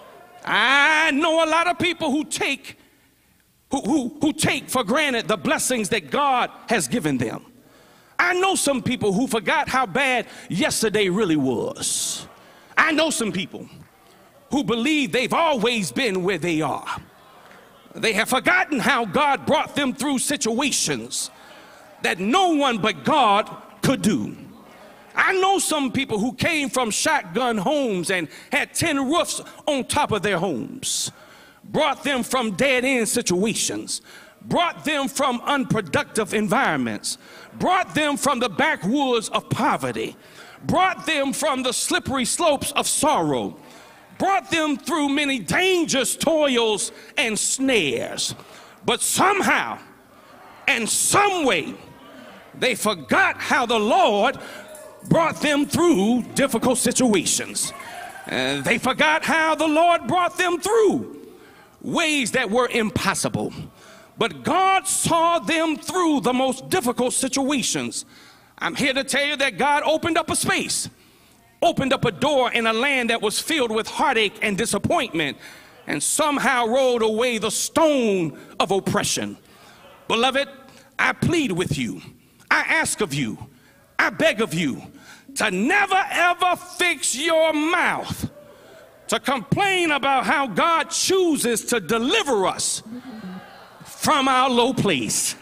I know a lot of people who take who, who, who take for granted the blessings that God has given them. I know some people who forgot how bad yesterday really was. I know some people who believe they've always been where they are. They have forgotten how God brought them through situations that no one but God could do. I know some people who came from shotgun homes and had tin roofs on top of their homes, brought them from dead-end situations, brought them from unproductive environments, brought them from the backwoods of poverty, brought them from the slippery slopes of sorrow, brought them through many dangerous toils and snares. But somehow and some way, they forgot how the Lord brought them through difficult situations. Uh, they forgot how the Lord brought them through ways that were impossible. But God saw them through the most difficult situations. I'm here to tell you that God opened up a space, opened up a door in a land that was filled with heartache and disappointment, and somehow rolled away the stone of oppression. Beloved, I plead with you, I ask of you, I beg of you to never ever fix your mouth to complain about how God chooses to deliver us from our low place.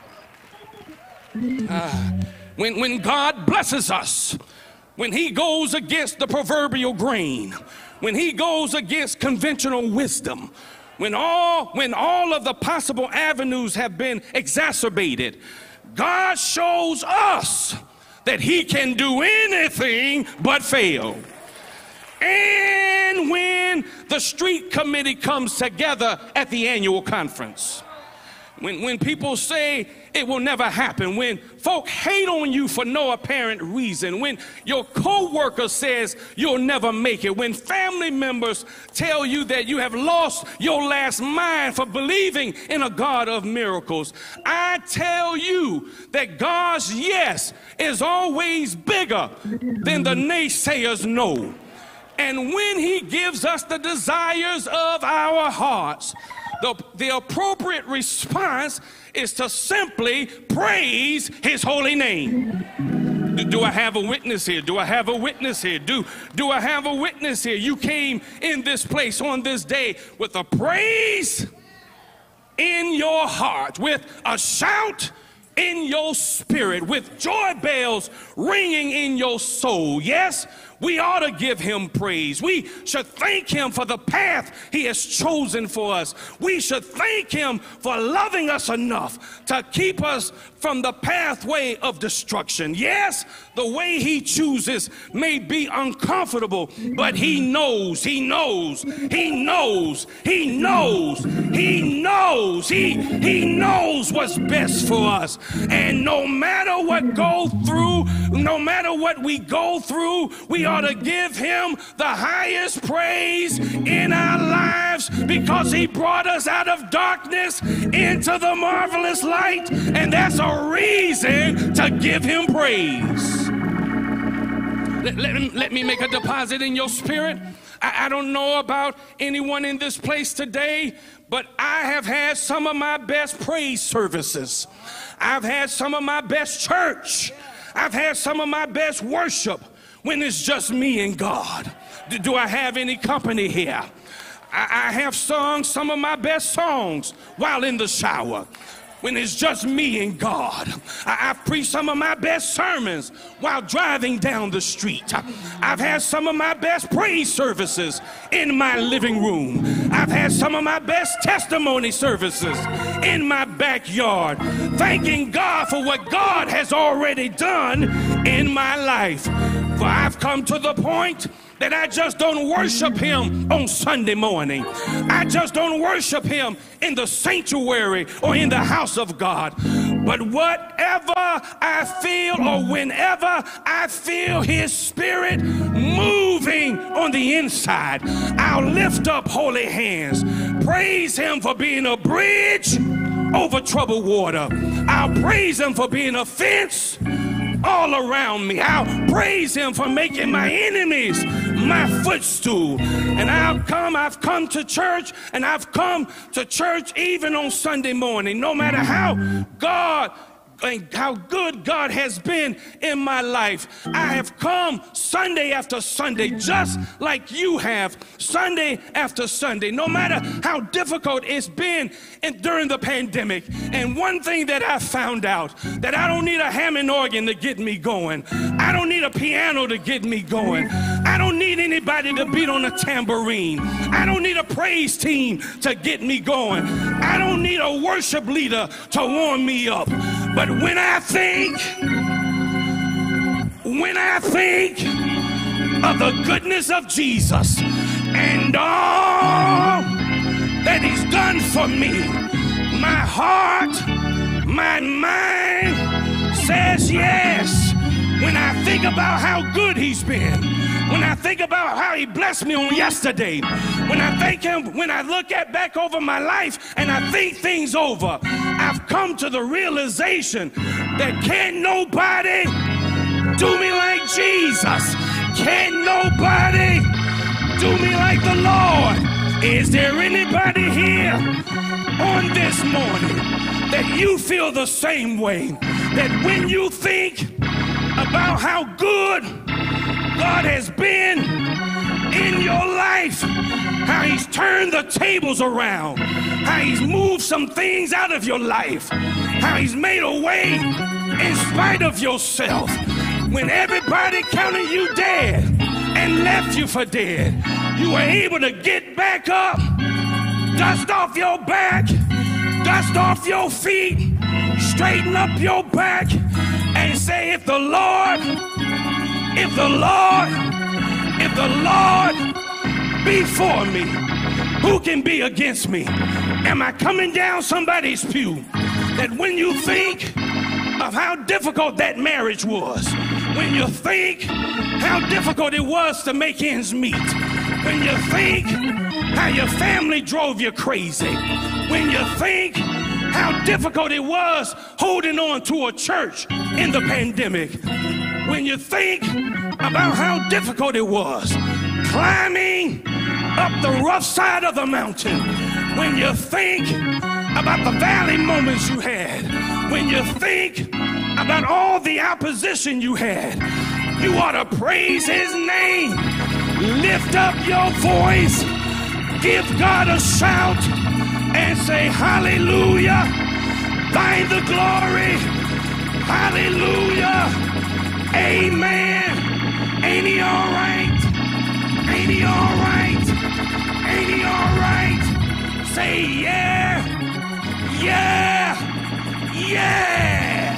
Uh, when, when God blesses us, when he goes against the proverbial grain, when he goes against conventional wisdom, when all, when all of the possible avenues have been exacerbated, God shows us that he can do anything but fail. And when the street committee comes together at the annual conference, when, when people say it will never happen, when folk hate on you for no apparent reason, when your co-worker says you'll never make it, when family members tell you that you have lost your last mind for believing in a God of miracles, I tell you that God's yes is always bigger than the naysayers' no. And when he gives us the desires of our hearts, the, the appropriate response is to simply praise his holy name. Do, do I have a witness here? Do I have a witness here? Do, do I have a witness here? You came in this place on this day with a praise in your heart, with a shout in your spirit, with joy bells ringing in your soul. Yes, we ought to give him praise. We should thank him for the path he has chosen for us. We should thank him for loving us enough to keep us from the pathway of destruction. Yes, the way he chooses may be uncomfortable, but he knows, he knows, he knows, he knows, he knows, he, he knows what's best for us. And no matter what go through, no matter what we go through, we ought to give him the highest praise in our lives, because he brought us out of darkness into the marvelous light, and that's a reason to give him praise. let, let, let me make a deposit in your spirit. I, I don't know about anyone in this place today, but I have had some of my best praise services. I've had some of my best church. I've had some of my best worship when it's just me and God. Do, do I have any company here? I, I have sung some of my best songs while in the shower when it's just me and God. I, I've preached some of my best sermons while driving down the street. I, I've had some of my best praise services in my living room. I've had some of my best testimony services in my backyard, thanking God for what God has already done in my life. For I've come to the point that I just don't worship him on Sunday morning. I just don't worship him in the sanctuary or in the house of God. But whatever I feel or whenever I feel his spirit moving on the inside, I'll lift up holy hands, praise him for being a bridge over troubled water. I'll praise him for being a fence all around me. I'll praise him for making my enemies my footstool. And I'll come, I've come to church, and I've come to church even on Sunday morning, no matter how God and how good God has been in my life. I have come Sunday after Sunday, just like you have, Sunday after Sunday, no matter how difficult it's been in, during the pandemic. And one thing that I found out, that I don't need a Hammond organ to get me going. I don't need a piano to get me going. I don't need anybody to beat on a tambourine. I don't need a praise team to get me going. I don't need a worship leader to warm me up. But when I think, when I think of the goodness of Jesus and all that he's done for me, my heart, my mind says yes. When I think about how good he's been, when I think about how he blessed me on yesterday, when I thank him, when I look at back over my life and I think things over, I've come to the realization that can't nobody do me like Jesus. Can't nobody do me like the Lord. Is there anybody here on this morning that you feel the same way? That when you think about how good God has been in your life, how he's turned the tables around, how he's moved some things out of your life, how he's made a way in spite of yourself, when everybody counted you dead and left you for dead, you were able to get back up, dust off your back, dust off your feet, straighten up your back, and say, if the Lord, if the Lord, if the Lord be for me, who can be against me? Am I coming down somebody's pew? That when you think of how difficult that marriage was, when you think how difficult it was to make ends meet, when you think how your family drove you crazy, when you think how difficult it was holding on to a church in the pandemic, when you think about how difficult it was climbing up the rough side of the mountain, when you think about the valley moments you had, when you think about all the opposition you had, you ought to praise his name. Lift up your voice, give God a shout, and say, hallelujah, thine the glory, hallelujah, amen. Ain't he all right? Ain't he all right? Ain't he all right? Say yeah, yeah, yeah.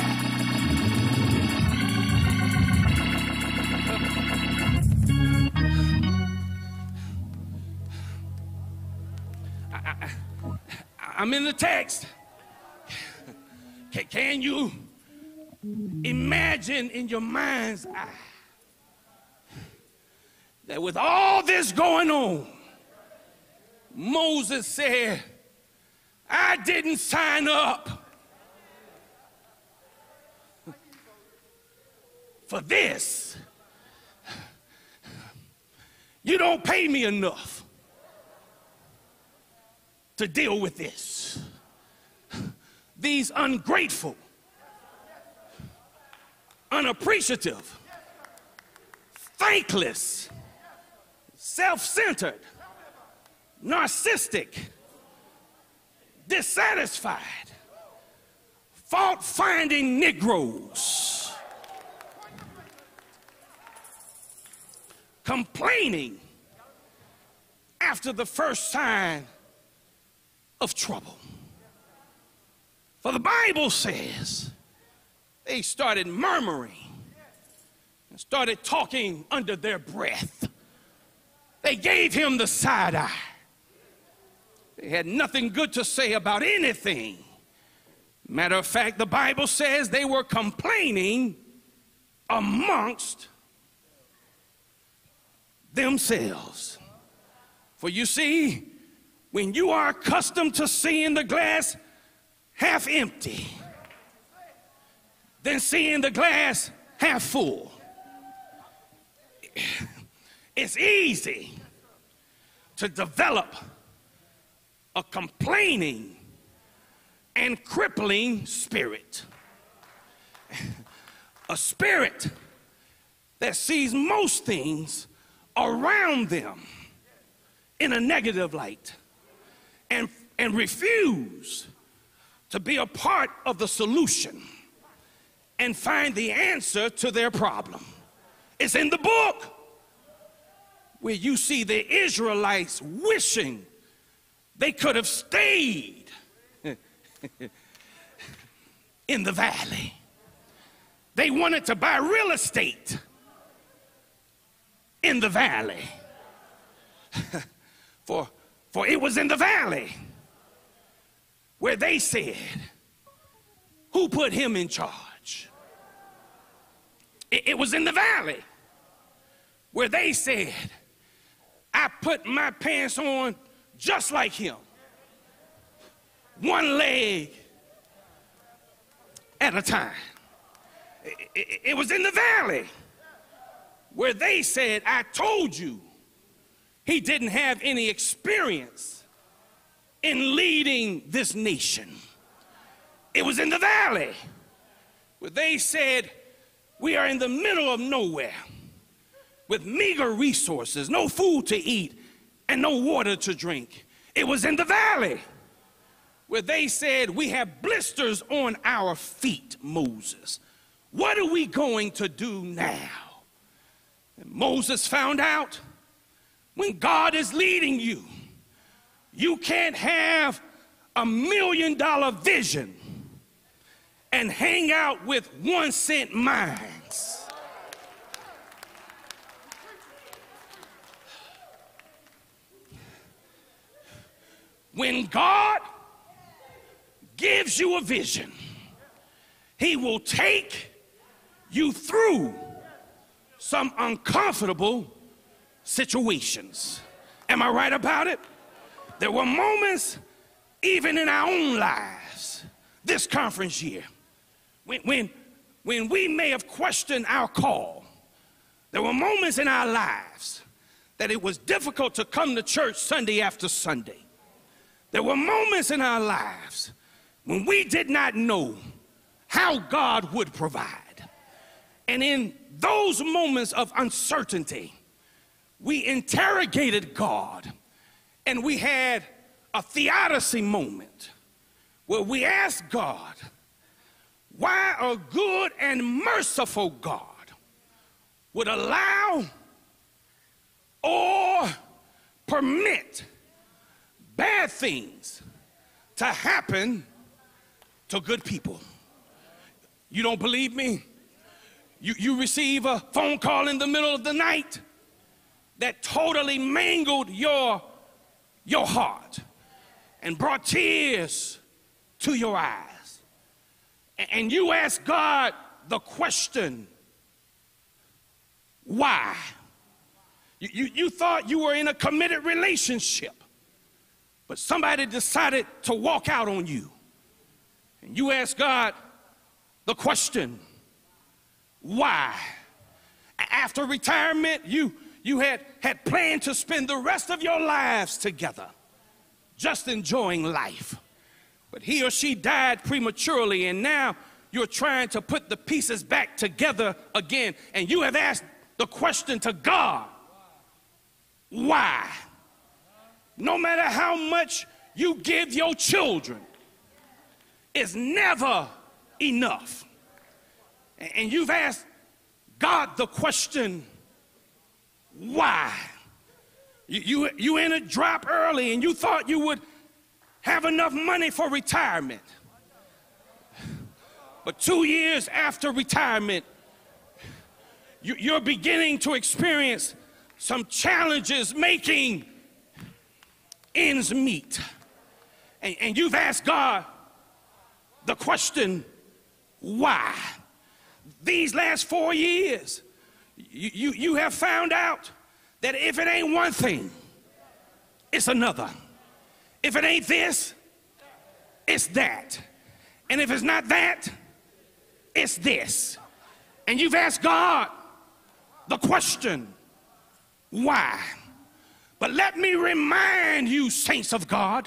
I, I, I'm in the text. Can, can you imagine in your mind's eye that with all this going on, Moses said, I didn't sign up for this. You don't pay me enough to deal with this. These ungrateful, unappreciative, thankless, self-centered, narcissistic, dissatisfied, fault-finding Negroes, complaining after the first sign of trouble. For the Bible says they started murmuring and started talking under their breath. They gave him the side eye. They had nothing good to say about anything. Matter of fact, the Bible says they were complaining amongst themselves. For you see, when you are accustomed to seeing the glass half empty, then seeing the glass half full, it's easy to develop a complaining and crippling spirit. A spirit that sees most things around them in a negative light and, and refuse to be a part of the solution and find the answer to their problem. It's in the book where you see the Israelites wishing they could have stayed in the valley. They wanted to buy real estate in the valley. for, for it was in the valley where they said, who put him in charge? It, it was in the valley where they said, I put my pants on just like him, one leg at a time. It, it, it was in the valley where they said, I told you he didn't have any experience in leading this nation. It was in the valley where they said, we are in the middle of nowhere with meager resources, no food to eat and no water to drink. It was in the valley where they said, we have blisters on our feet, Moses. What are we going to do now? And Moses found out when God is leading you, you can't have a million dollar vision and hang out with one cent minds. When God gives you a vision, he will take you through some uncomfortable situations. Am I right about it? There were moments, even in our own lives, this conference year, when, when, when we may have questioned our call. There were moments in our lives that it was difficult to come to church Sunday after Sunday. There were moments in our lives when we did not know how God would provide. And in those moments of uncertainty, we interrogated God, and we had a theodicy moment where we asked God, why a good and merciful God would allow or permit bad things to happen to good people. You don't believe me? You, you receive a phone call in the middle of the night that totally mangled your, your heart and brought tears to your eyes. And you ask God the question, why? You, you, you thought you were in a committed relationship, but somebody decided to walk out on you. And you ask God the question, why? After retirement, you, you had, had planned to spend the rest of your lives together, just enjoying life. But he or she died prematurely, and now you're trying to put the pieces back together again. And you have asked the question to God, why? No matter how much you give your children, it's never enough. And you've asked God the question, why? You, you, you in a drop early and you thought you would have enough money for retirement. But two years after retirement, you, you're beginning to experience some challenges making ends meet. And, and you've asked God the question, why? These last four years, you, you, you have found out that if it ain't one thing, it's another. If it ain't this, it's that. And if it's not that, it's this. And you've asked God the question, why? But let me remind you, saints of God,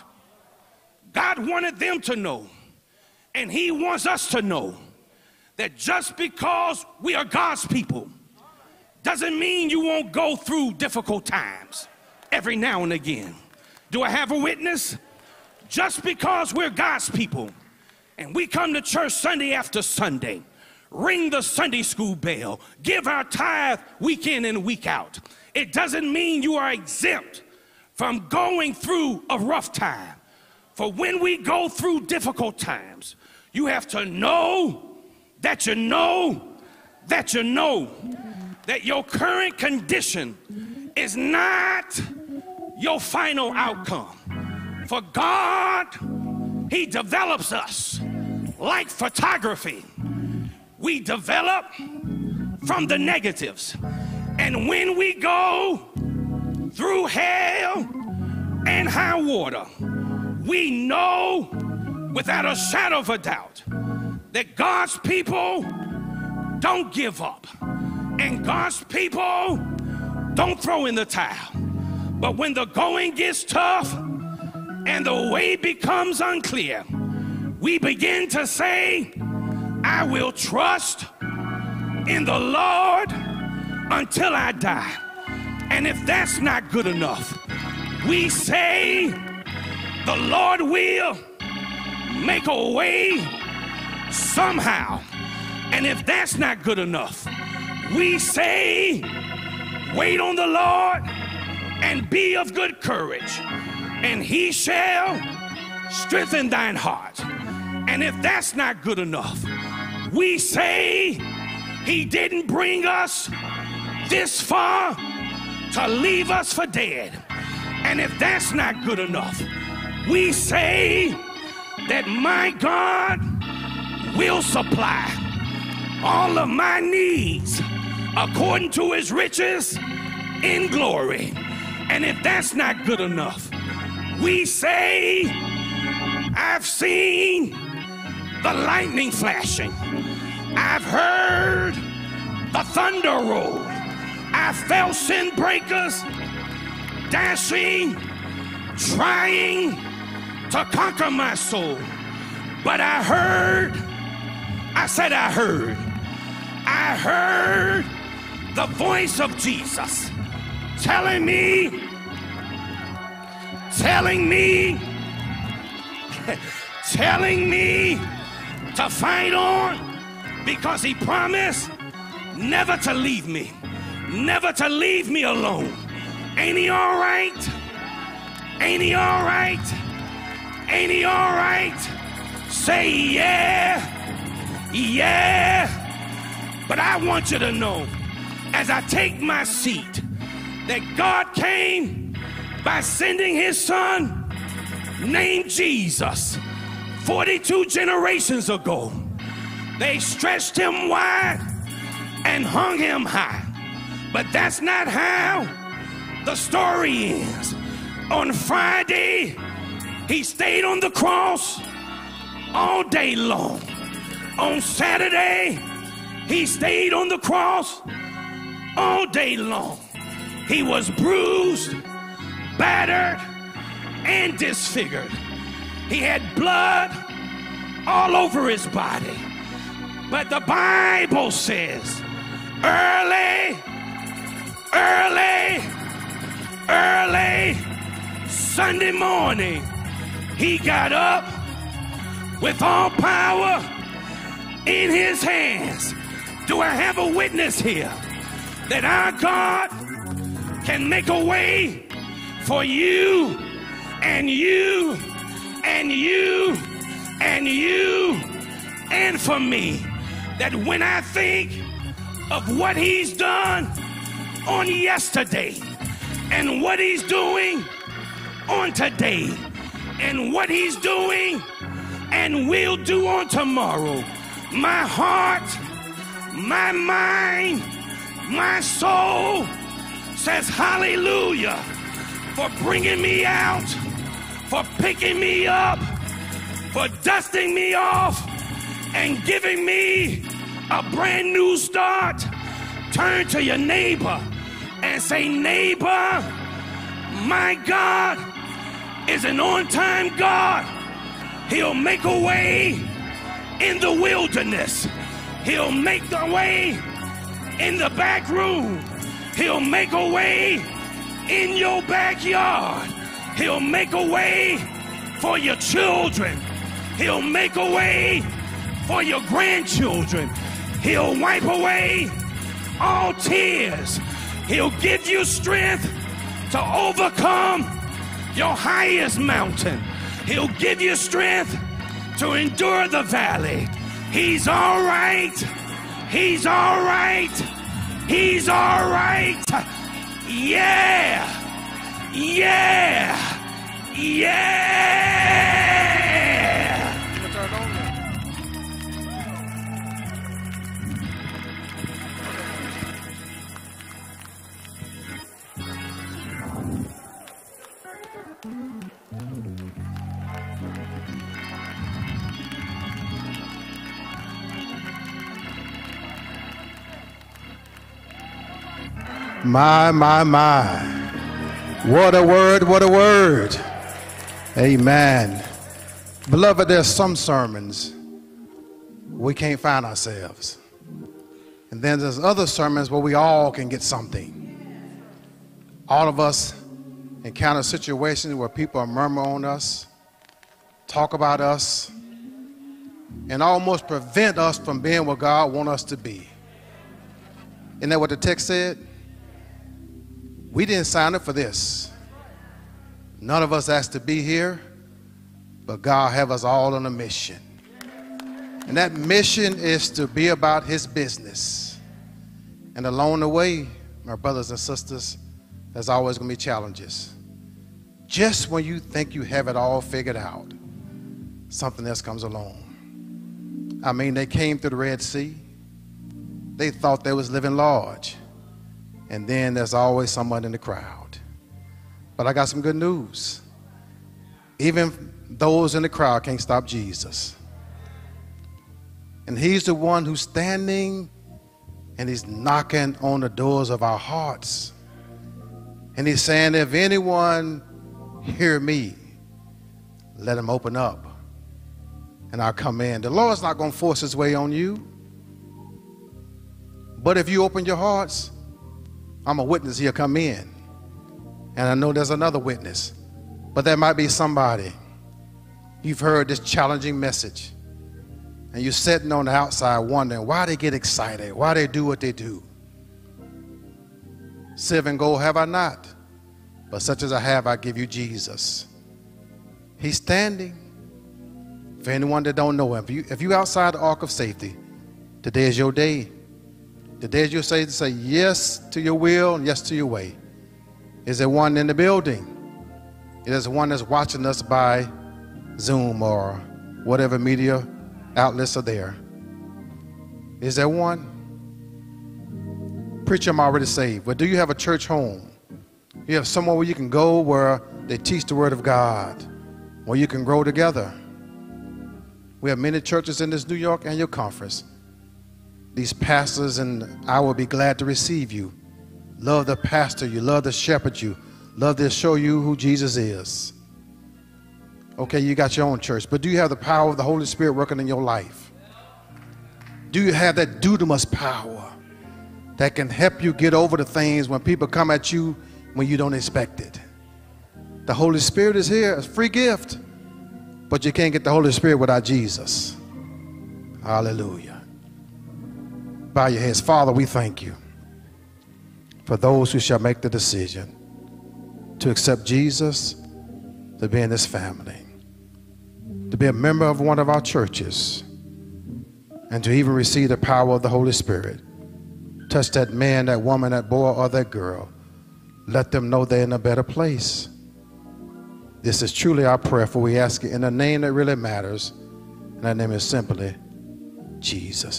God wanted them to know, and he wants us to know, that just because we are God's people doesn't mean you won't go through difficult times every now and again. Do I have a witness? Just because we're God's people and we come to church Sunday after Sunday, ring the Sunday school bell, give our tithe week in and week out, it doesn't mean you are exempt from going through a rough time. For when we go through difficult times, you have to know that you know that you know that your current condition is not your final outcome. For God, he develops us like photography. We develop from the negatives. And when we go through hell and high water, we know without a shadow of a doubt that God's people don't give up. And God's people don't throw in the towel. But when the going gets tough and the way becomes unclear, we begin to say, I will trust in the Lord until I die. And if that's not good enough, we say, the Lord will make a way somehow. And if that's not good enough, we say, wait on the Lord and be of good courage, and he shall strengthen thine heart. And if that's not good enough, we say, he didn't bring us this far to leave us for dead. And if that's not good enough, we say that my God will supply all of my needs according to his riches in glory. And if that's not good enough, we say, I've seen the lightning flashing, I've heard the thunder roll, I felt sin breakers dashing, trying to conquer my soul. But I heard, I said I heard, I heard the voice of Jesus telling me, telling me, telling me to fight on, because he promised never to leave me, never to leave me alone. Ain't he all right? Ain't he all right? Ain't he all right? Say yeah, yeah. But I want you to know, as I take my seat, that God came by sending his son named Jesus forty-two generations ago. They stretched him wide and hung him high. But that's not how the story ends. On Friday, he stayed on the cross all day long. On Saturday, he stayed on the cross all day long. He was bruised, battered, and disfigured. He had blood all over his body. But the Bible says, early, early, early Sunday morning, he got up with all power in his hands. Do I have a witness here that our God can make a way for you and you and you and you and for me? That when I think of what he's done on yesterday and what he's doing on today and what he's doing and will do on tomorrow, my heart, my mind, my soul says hallelujah for bringing me out, for picking me up, for dusting me off and giving me a brand new start. Turn to your neighbor and say, neighbor, my God is an on-time God. He'll make a way in the wilderness. He'll make the way in the back room. He'll make a way in your backyard. He'll make a way for your children. He'll make a way for your grandchildren. He'll wipe away all tears. He'll give you strength to overcome your highest mountain. He'll give you strength to endure the valley. He's all right. He's all right. He's all right. Yeah. Yeah. Yeah. My, my, my. What a word, what a word. Amen. Beloved, there's some sermons we can't find ourselves. And then there's other sermons where we all can get something. All of us encounter situations where people are murmuring on us, talk about us, and almost prevent us from being what God wants us to be. Isn't that what the text said? We didn't sign up for this. None of us asked to be here, but God have us all on a mission. And that mission is to be about his business. And along the way, my brothers and sisters, there's always going to be challenges. Just when you think you have it all figured out, something else comes along. I mean, they came through the Red Sea. They thought they was living large. And then there's always someone in the crowd. But I got some good news. Even those in the crowd can't stop Jesus. And he's the one who's standing and he's knocking on the doors of our hearts. And he's saying, if anyone hear me, let him open up and I'll come in. The Lord's not going to force his way on you. But if you open your hearts, I'm a witness, he'll come in. And I know there's another witness. But there might be somebody, you've heard this challenging message, and you're sitting on the outside wondering why they get excited, why they do what they do. Seven gold have I not, but such as I have, I give you Jesus. He's standing. For anyone that don't know him, if you, if you're outside the ark of safety, today is your day. The day you say to say yes to your will and yes to your way. Is there one in the building? Is there one that's watching us by Zoom or whatever media outlets are there? Is there one? Preacher, I'm already saved. But do you have a church home? You have somewhere where you can go where they teach the word of God, where you can grow together. We have many churches in this New York annual conference. These pastors and I will be glad to receive you love to pastor you, love to shepherd you, love to show you who Jesus is. Okay, you got your own church, but do you have the power of the Holy Spirit working in your life? Do you have that dunamis power that can help you get over the things when people come at you when you don't expect it? The Holy Spirit is here, it's a free gift, but you can't get the Holy Spirit without Jesus. Hallelujah. Bow your heads. Father, we thank you for those who shall make the decision to accept Jesus, to be in this family, to be a member of one of our churches, and to even receive the power of the Holy Spirit. Touch that man, that woman, that boy, or that girl. Let them know they're in a better place. This is truly our prayer, for we ask it in a name that really matters, and that name is simply Jesus.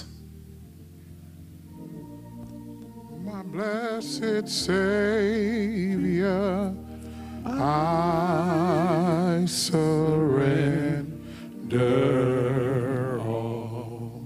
My blessed Savior, I surrender all.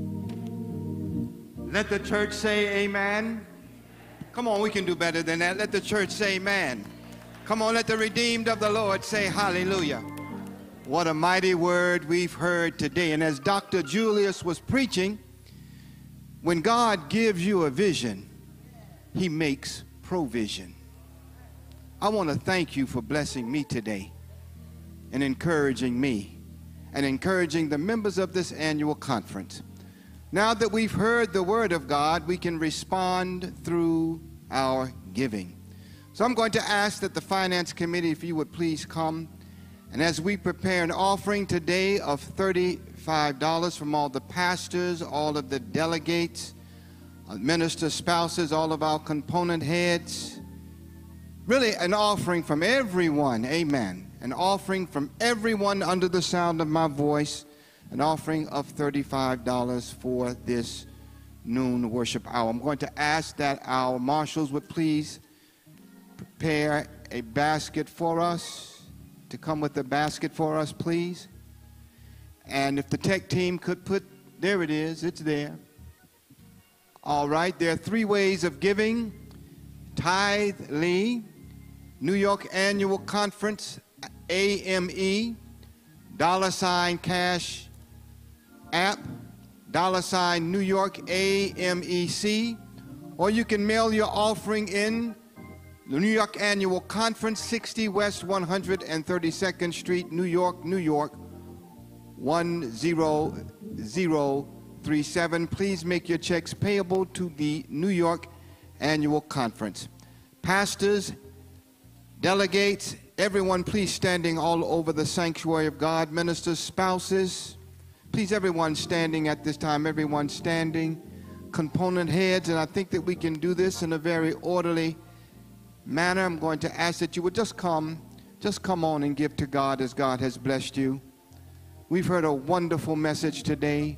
Let the church say amen. Come on, we can do better than that. Let the church say amen. Come on, let the redeemed of the Lord say hallelujah. What a mighty word we've heard today. And as Doctor Julius was preaching, when God gives you a vision, he makes provision. I want to thank you for blessing me today and encouraging me and encouraging the members of this annual conference. Now that we've heard the word of God, we can respond through our giving. So I'm going to ask that the finance committee, if you would please come. And as we prepare an offering today of thirty-five dollars from all the pastors, all of the delegates, minister spouses, all of our component heads, really an offering from everyone, amen. An offering from everyone under the sound of my voice, an offering of thirty-five dollars for this noon worship hour. I'm going to ask that our marshals would please prepare a basket for us, to come with a basket for us, please. And if the tech team could put, there it is, it's there. All right, there are three ways of giving. Tithely, New York Annual Conference, A M E, dollar sign cash app, dollar sign New York A M E C, or you can mail your offering in the New York Annual Conference, sixty West one hundred thirty-second Street, New York, New York, one zero zero three seven. Please make your checks payable to the New York Annual Conference. Pastors, delegates, everyone please standing all over the sanctuary of God. Ministers, spouses, please everyone standing at this time, everyone standing. Component heads, and I think that we can do this in a very orderly manner. I'm going to ask that you would just come, just come on and give to God as God has blessed you. We've heard a wonderful message today.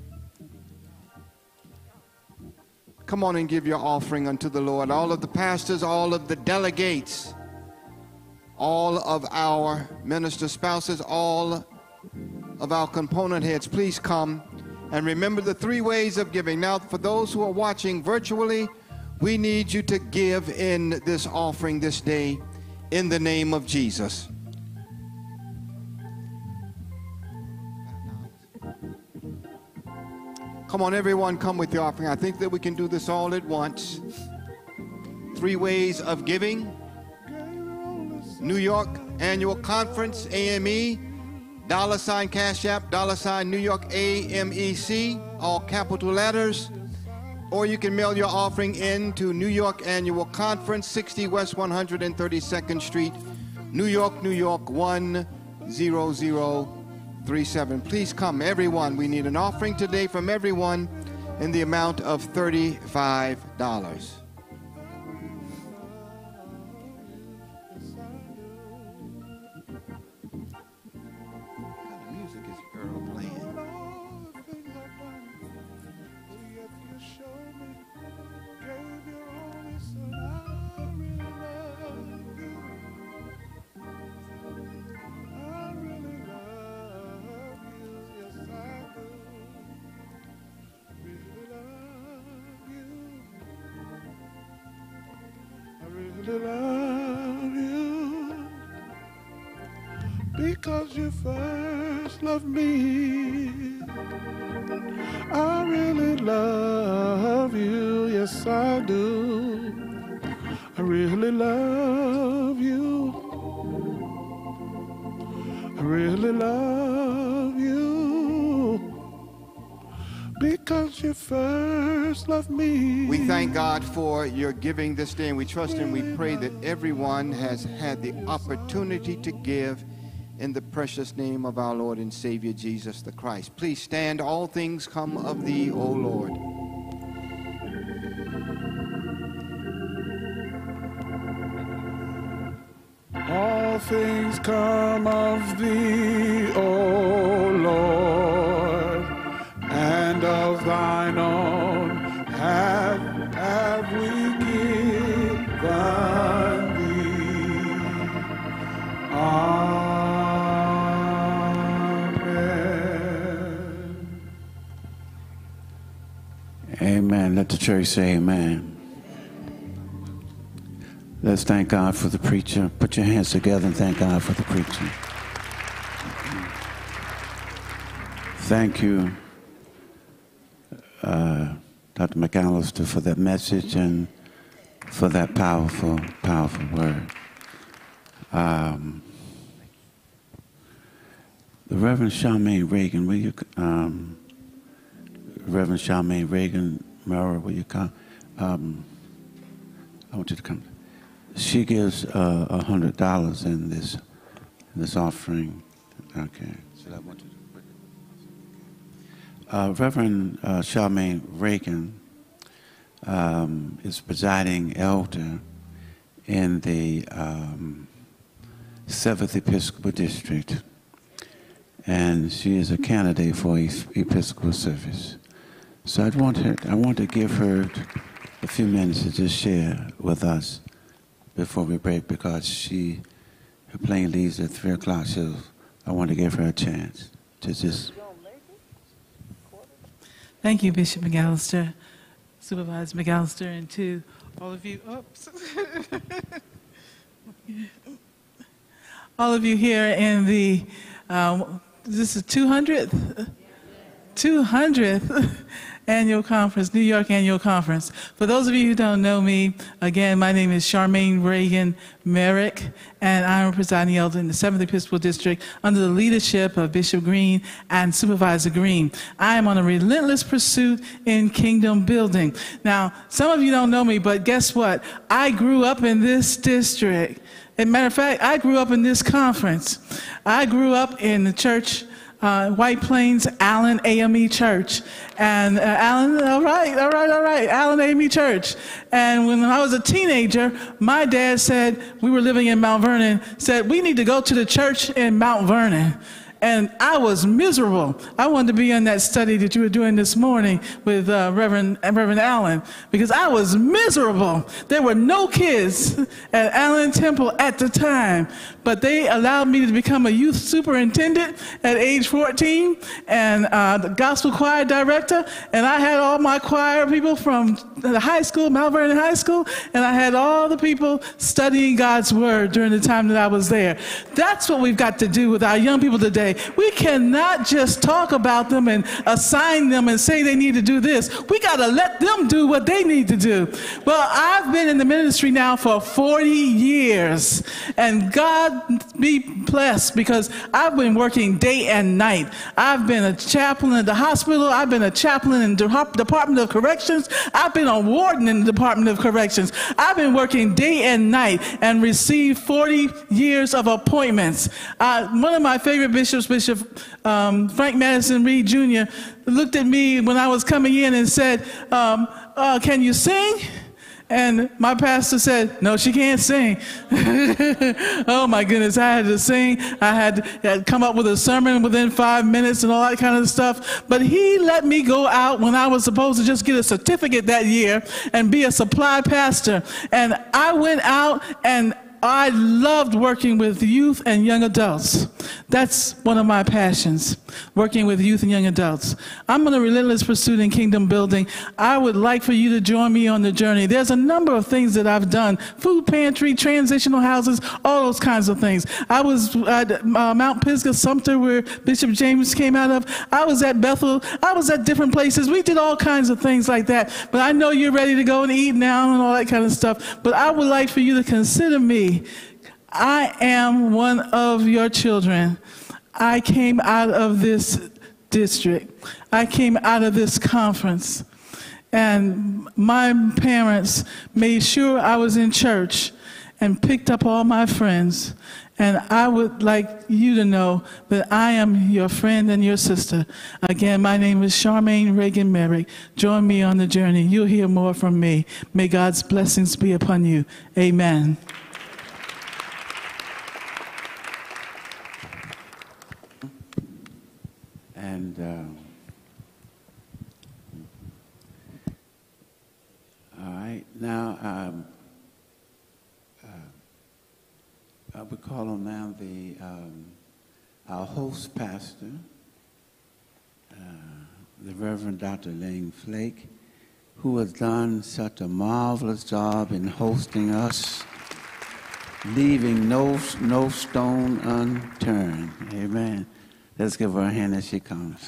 Come on and give your offering unto the Lord. All of the pastors, all of the delegates, all of our minister spouses, all of our component heads, please come and remember the three ways of giving. Now, for those who are watching virtually, we need you to give in this offering this day in the name of Jesus. Come on, everyone, come with your offering. I think that we can do this all at once. Three ways of giving. New York Annual Conference, A M E, dollar sign Cash App, dollar sign New York A M E C, all capital letters. Or you can mail your offering in to New York Annual Conference, sixty West one hundred thirty-second Street, New York, New York, one zero zero three seven. Please come, everyone. We need an offering today from everyone in the amount of thirty-five dollars. really love you because you first loved me. I really love you, yes I do. I really love you. I really love you because you first loved me. We thank God for your giving this day, and we trust and we pray that everyone has had the opportunity to give in the precious name of our Lord and Savior Jesus the Christ. Please stand. All things come of thee, O Lord. All things come of thee, O Lord, and of thine own have, have we given thee. Amen. Amen. Let the church say amen. Let's thank God for the preacher. Put your hands together and thank God for the preacher. Thank you, uh, Doctor McAllister, for that message and for that powerful, powerful word. Um, the Reverend Charmaine Reagan, will you, um, Reverend Charmaine Reagan, Mara, will you come? Um, I want you to come. She gives uh, a hundred dollars in this in this offering. Okay. So I want you to uh, Reverend uh, Charmaine Reagan um, is presiding elder in the um, seventh Episcopal District, and she is a candidate for Episcopal service. So I want her. I want to give her a few minutes to just share with us before we break, because she, her plane leaves at three o'clock, so I want to give her a chance to just. Thank you, Bishop McAllister, Supervisor McAllister, and to all of you, oops. all of you here in the, um, this is two hundredth? two hundredth Annual Conference, New York Annual Conference. For those of you who don't know me, again, my name is Charmaine Reagan Merrick, and I'm a presiding elder in the seventh Episcopal District under the leadership of Bishop Green and Supervisor Green. I am on a relentless pursuit in kingdom building. Now, some of you don't know me, but guess what? I grew up in this district. As a matter of fact, I grew up in this conference. I grew up in the church, Uh, White Plains Allen A M E Church. And uh, Allen, all right, all right, all right, Allen A M E Church. And when I was a teenager, my dad said, we were living in Mount Vernon, said, we need to go to the church in Mount Vernon. And I was miserable. I wanted to be in that study that you were doing this morning with uh, Reverend, Reverend Allen, because I was miserable. There were no kids at Allen Temple at the time, but they allowed me to become a youth superintendent at age fourteen and uh, the gospel choir director. And I had all my choir people from the high school, Mount Vernon High School, and I had all the people studying God's word during the time that I was there. That's what we've got to do with our young people today. We cannot just talk about them and assign them and say they need to do this. We got to let them do what they need to do. Well, I've been in the ministry now for forty years, and God be blessed, because I've been working day and night. I've been a chaplain at the hospital. I've been a chaplain in the Department of Corrections. I've been a warden in the Department of Corrections. I've been working day and night and received forty years of appointments. Uh, one of my favorite bishops, Bishop um, Frank Madison Reed Junior, looked at me when I was coming in and said, um, uh, can you sing? And my pastor said, no, she can't sing. Oh my goodness, I had to sing. I had to come up with a sermon within five minutes and all that kind of stuff. But he let me go out when I was supposed to just get a certificate that year and be a supply pastor. And I went out and I loved working with youth and young adults. That's one of my passions, working with youth and young adults. I'm on a relentless pursuit in kingdom building. I would like for you to join me on the journey. There's a number of things that I've done: food pantry, transitional houses, all those kinds of things. I was at uh, Mount Pisgah, Sumter, where Bishop James came out of. I was at Bethel. I was at different places. We did all kinds of things like that. But I know you're ready to go and eat now and all that kind of stuff. But I would like for you to consider me. I am one of your children. I came out of this district. I came out of this conference. And my parents made sure I was in church and picked up all my friends. And I would like you to know that I am your friend and your sister. Again, my name is Charmaine Reagan Merrick. Join me on the journey. You'll hear more from me. May God's blessings be upon you. Amen. And uh, all right, now um, uh, I would call on now the um, our host pastor, uh, the Reverend Doctor Lane Flake, who has done such a marvelous job in hosting us, leaving no no stone unturned. Amen. Let's give her a hand as she comes.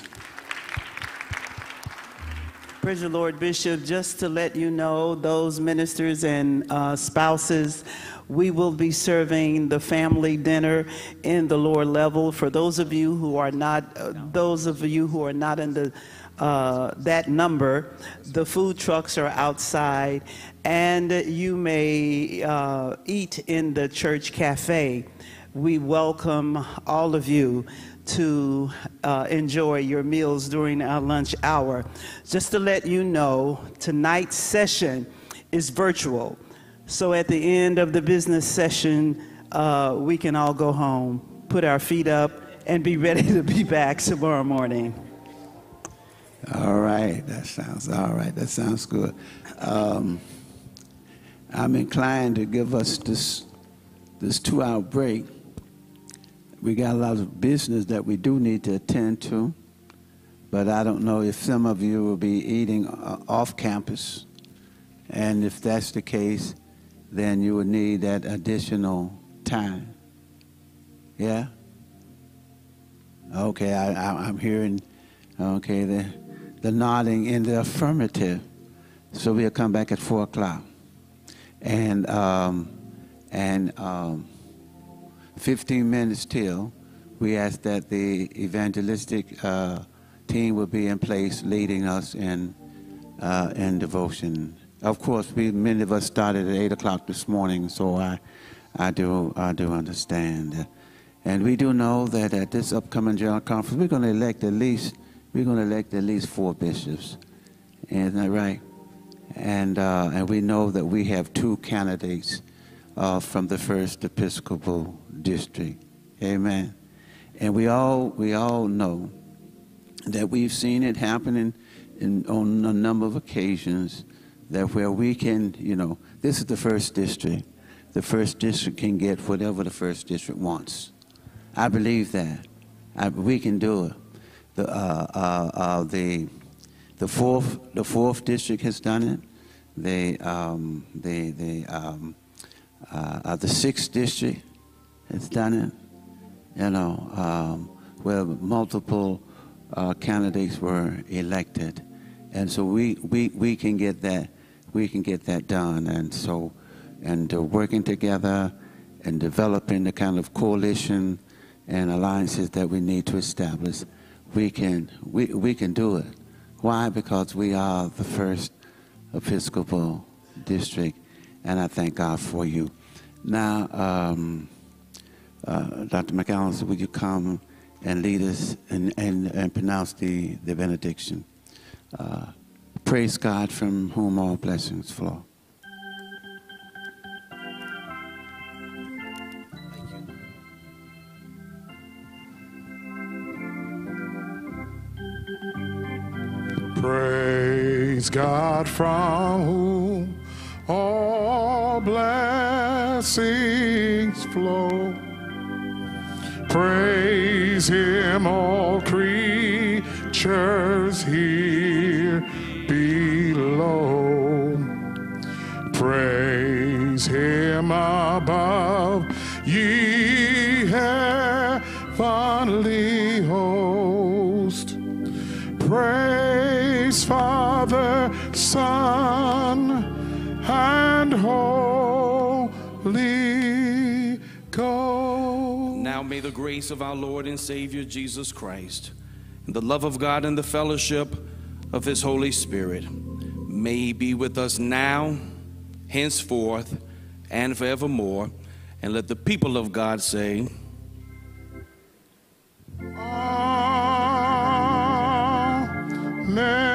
Praise the Lord, Bishop. Just to let you know, those ministers and uh, spouses, we will be serving the family dinner in the lower level. For those of you who are not, uh, those of you who are not in the uh, that number, the food trucks are outside, and you may uh, eat in the church cafe. We welcome all of you to uh, enjoy your meals during our lunch hour. Just to let you know, tonight's session is virtual. So at the end of the business session, uh, we can all go home, put our feet up, and be ready to be back tomorrow morning. All right, that sounds all right. That sounds good. Um, I'm inclined to give us this this two-hour break. We got a lot of business that we do need to attend to, but I don't know if some of you will be eating uh, off campus, and if that's the case, then you would need that additional time. Yeah? Okay, I, I, I'm hearing, okay, the, the nodding in the affirmative. So we'll come back at four o'clock. And, um, and, um, fifteen minutes till, we ask that the evangelistic uh, team will be in place leading us in, uh, in devotion. Of course, we, many of us started at eight o'clock this morning, so I, I, do, I do understand. And we do know that at this upcoming general conference, we're going to elect at least, we're going to elect at least four bishops. Isn't that right? And, uh, and we know that we have two candidates uh, from the First Episcopal District. Amen. And we all we all know that we've seen it happening in, on a number of occasions, that where we can, you know, this is the first district. The first district can get whatever the first district wants. I believe that. I, we can do it. The uh, uh, uh, the the fourth the fourth district has done it. The um, the the um, uh, uh, the sixth district has done it. You know, um, where multiple uh, candidates were elected, and so we, we we can get that we can get that done, and so and uh, working together and developing the kind of coalition and alliances that we need to establish, we can we we can do it. Why? Because we are the First Episcopal District, and I thank God for you. Now. Um, Uh, Doctor McAllister, would you come and lead us and, and, and pronounce the, the benediction? Uh, praise God, from whom all blessings flow. Praise God, from whom all blessings blessings flow. Praise him, all creatures here below. Praise him above, ye heavenly host. Praise Father, Son, and Holy Ghost. Now may the grace of our Lord and Savior Jesus Christ, and the love of God and the fellowship of his Holy Spirit may he be with us now, henceforth, and forevermore. And let the people of God say, Amen.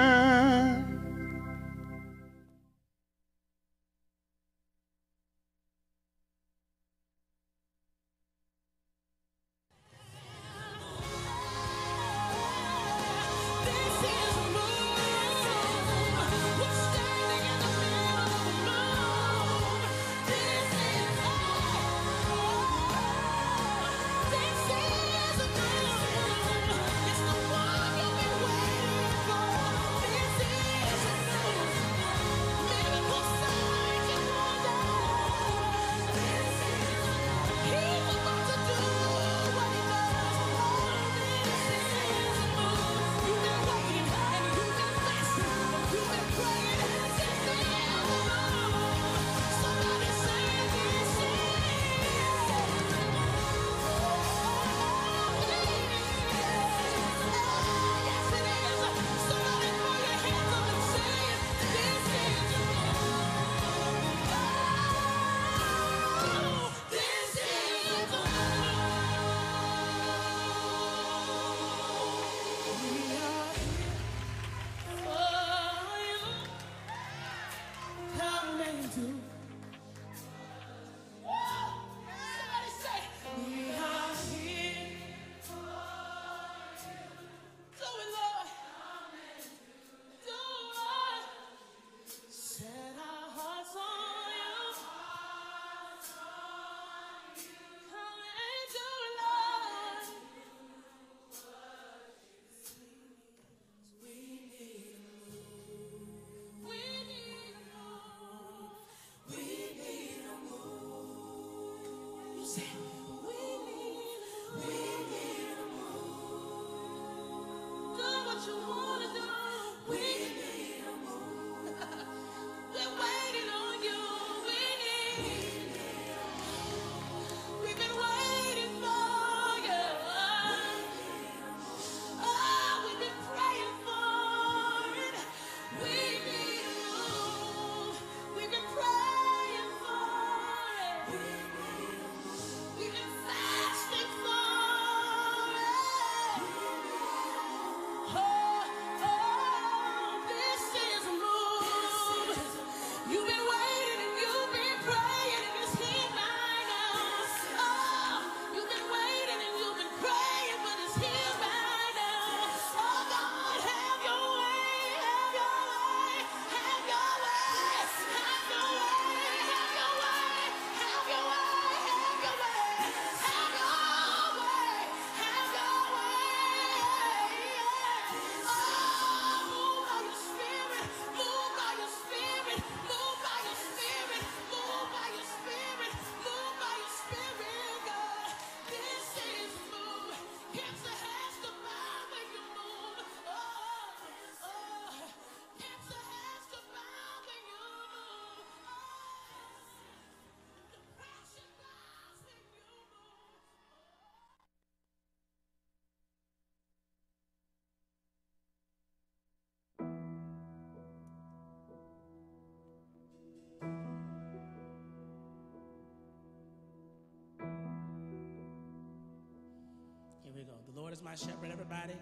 The Lord is my shepherd, everybody.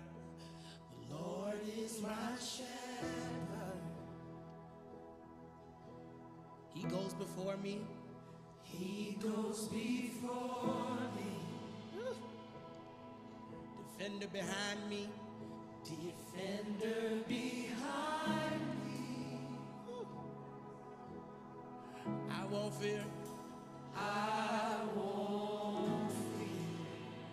The Lord is my shepherd. He goes before me. He goes before me. Woo. Defender behind me. Defender behind me. Woo. I won't fear. I won't fear.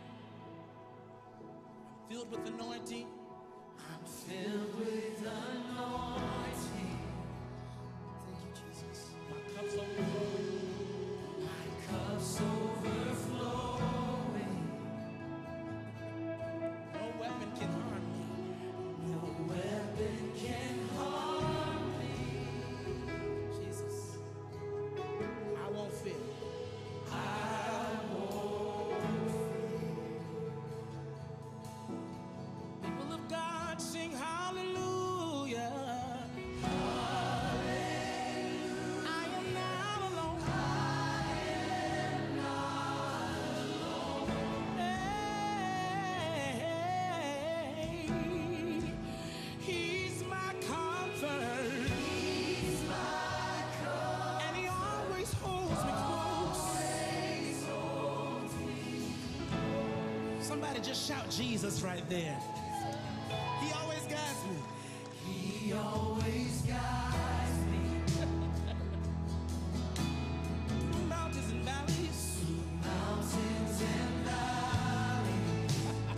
I'm filled with anointing. I'm filled with anointing. Thank you, Jesus. My cup's overflowing. My cup's overflowing. No weapon can harm me. No weapon can harm me. Jesus. I won't fear. I won't fear. People of God sing hallelujah. Hallelujah. I am not alone. I am not alone. Hey, He's my comfort. He's my comfort. And He always holds me close. Always holds me. Somebody just shout Jesus right there. He always guides me. He always guides me. Through mountains and valleys. Through mountains and valleys.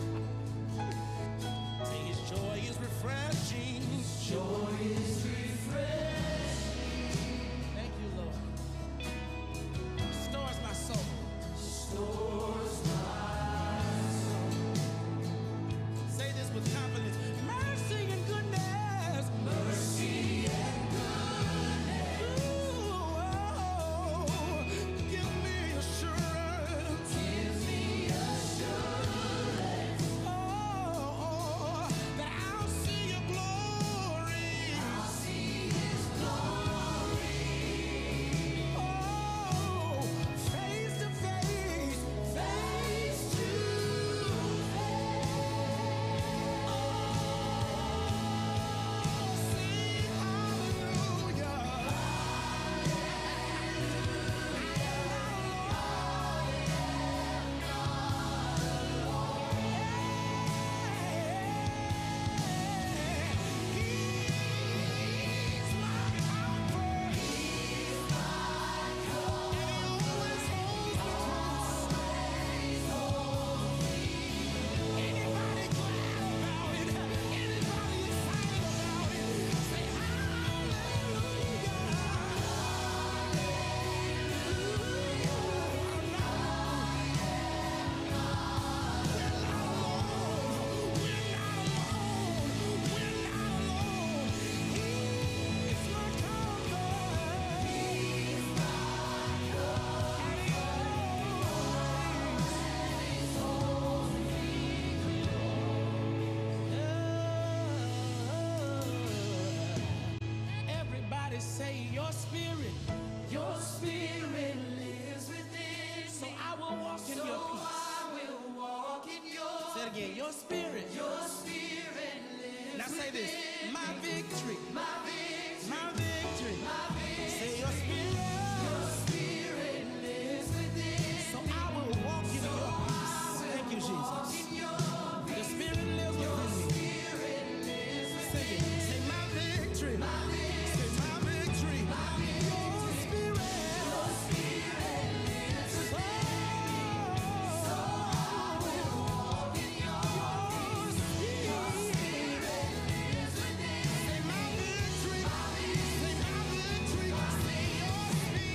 Say His joy is refreshing. His joy is refreshing. Thank you, Lord. Restores my soul. Restores my soul. Say this with confidence. Mercy and goodness. Mercy and goodness. Ooh, oh, give me assurance. Give me assurance. Oh, oh, that I'll see Your glory. I'll see His glory. Oh, face to face, face to face. Oh, sing hallelujah. He's my comfort. He's my comfort. Always holds me close. Anybody glad about it? Anybody excited about it? Say hallelujah. Everybody say Your spirit, Your spirit lives within. So I will walk in Your peace. I will walk in Your. Say it again. Your spirit, Your spirit lives. Now say this. My victory, my victory, my victory, my victory. Say Your spirit, Your spirit lives within. So I will walk in Your peace. Thank you, Jesus. Your spirit lives within me. Say it. Say my victory, my victory. Say my victory. Your spirit, Your spirit lives within. So I will walk in Your spirit. Your spirit lives within. Say my victory, my victory. Say my victory. Say Your spirit.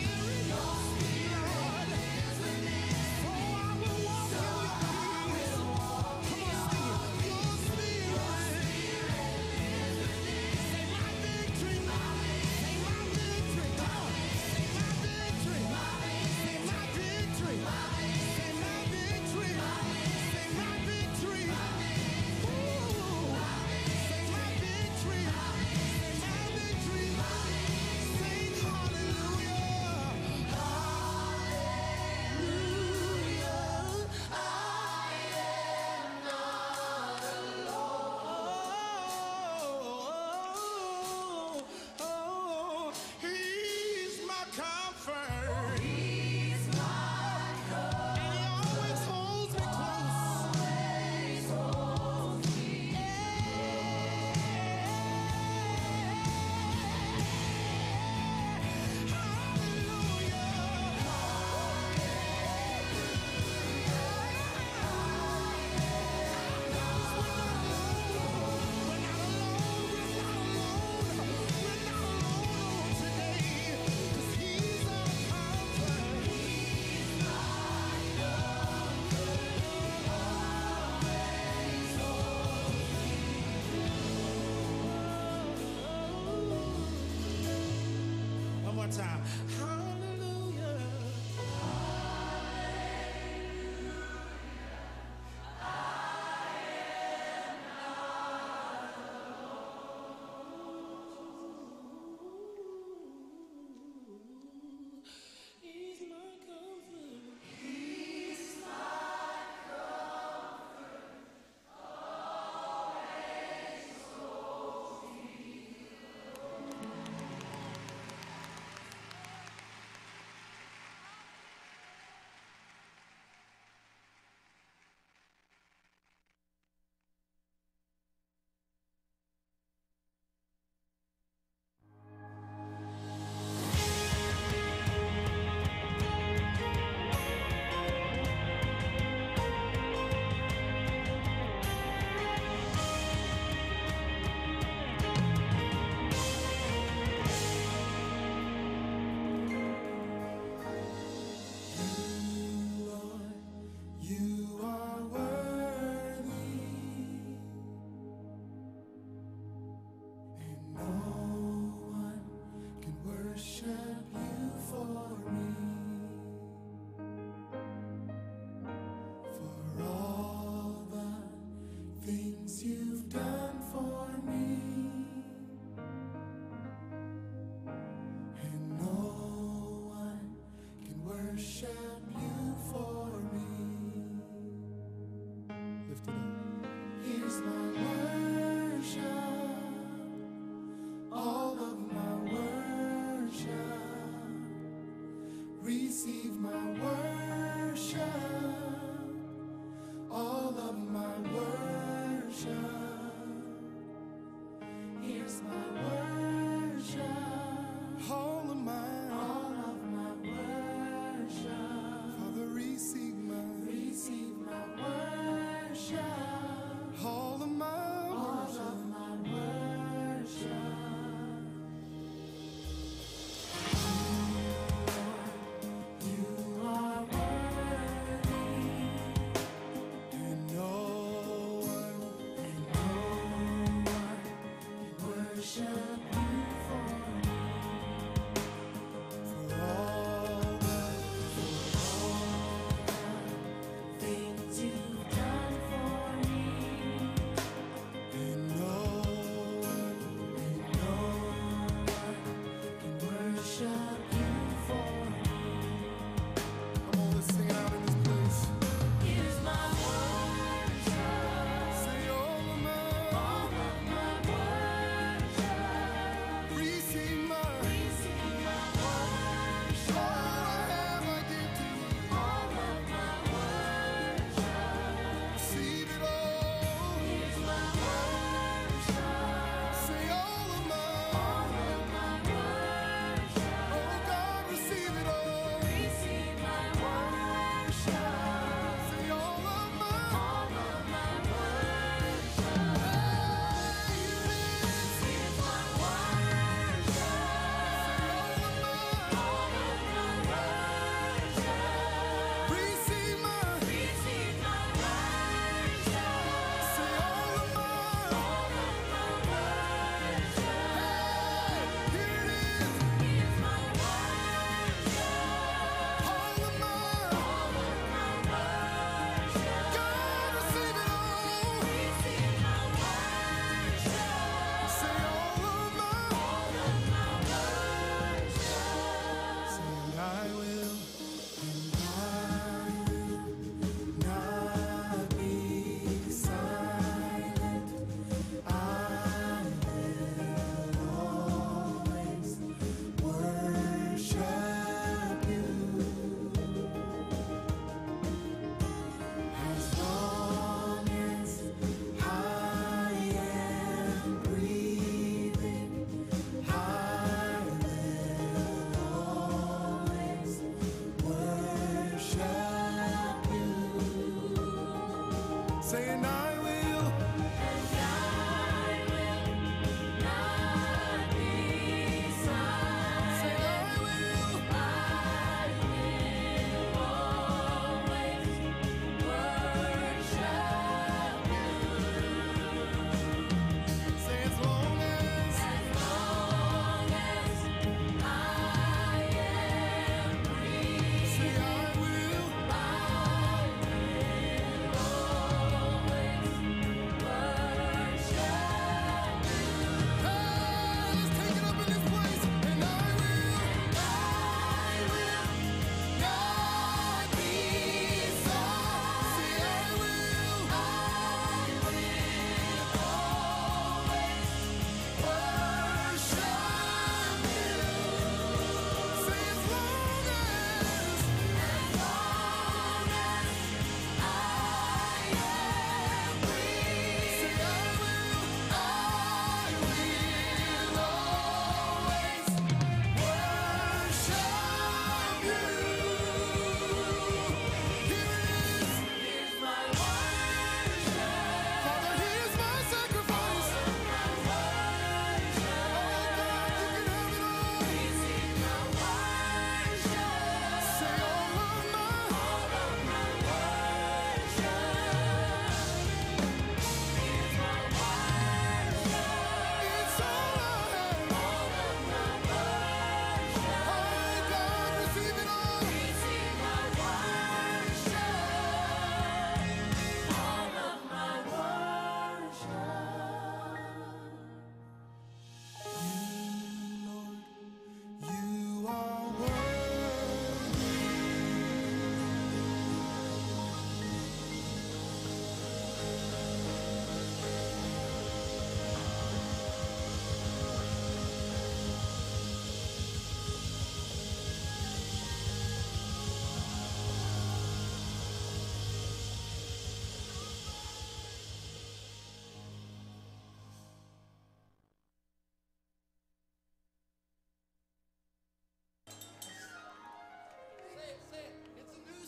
receive my worship, all of my worship. Here's my worship, all of my, all of my worship. Father, receive my, receive my worship, all of my, all worship. Of my worship. You are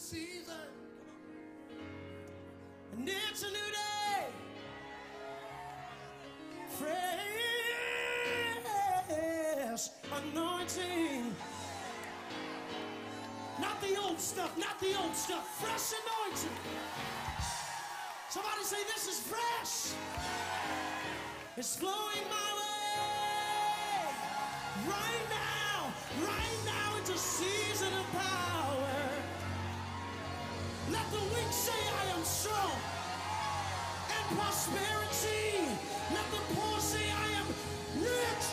season. And it's a new day. Fresh anointing. Not the old stuff, not the old stuff. Fresh anointing. Somebody say, this is fresh. It's flowing my way. Right now, right now, it's a season of power. Let the weak say I am strong. And prosperity. Let the poor say I am rich.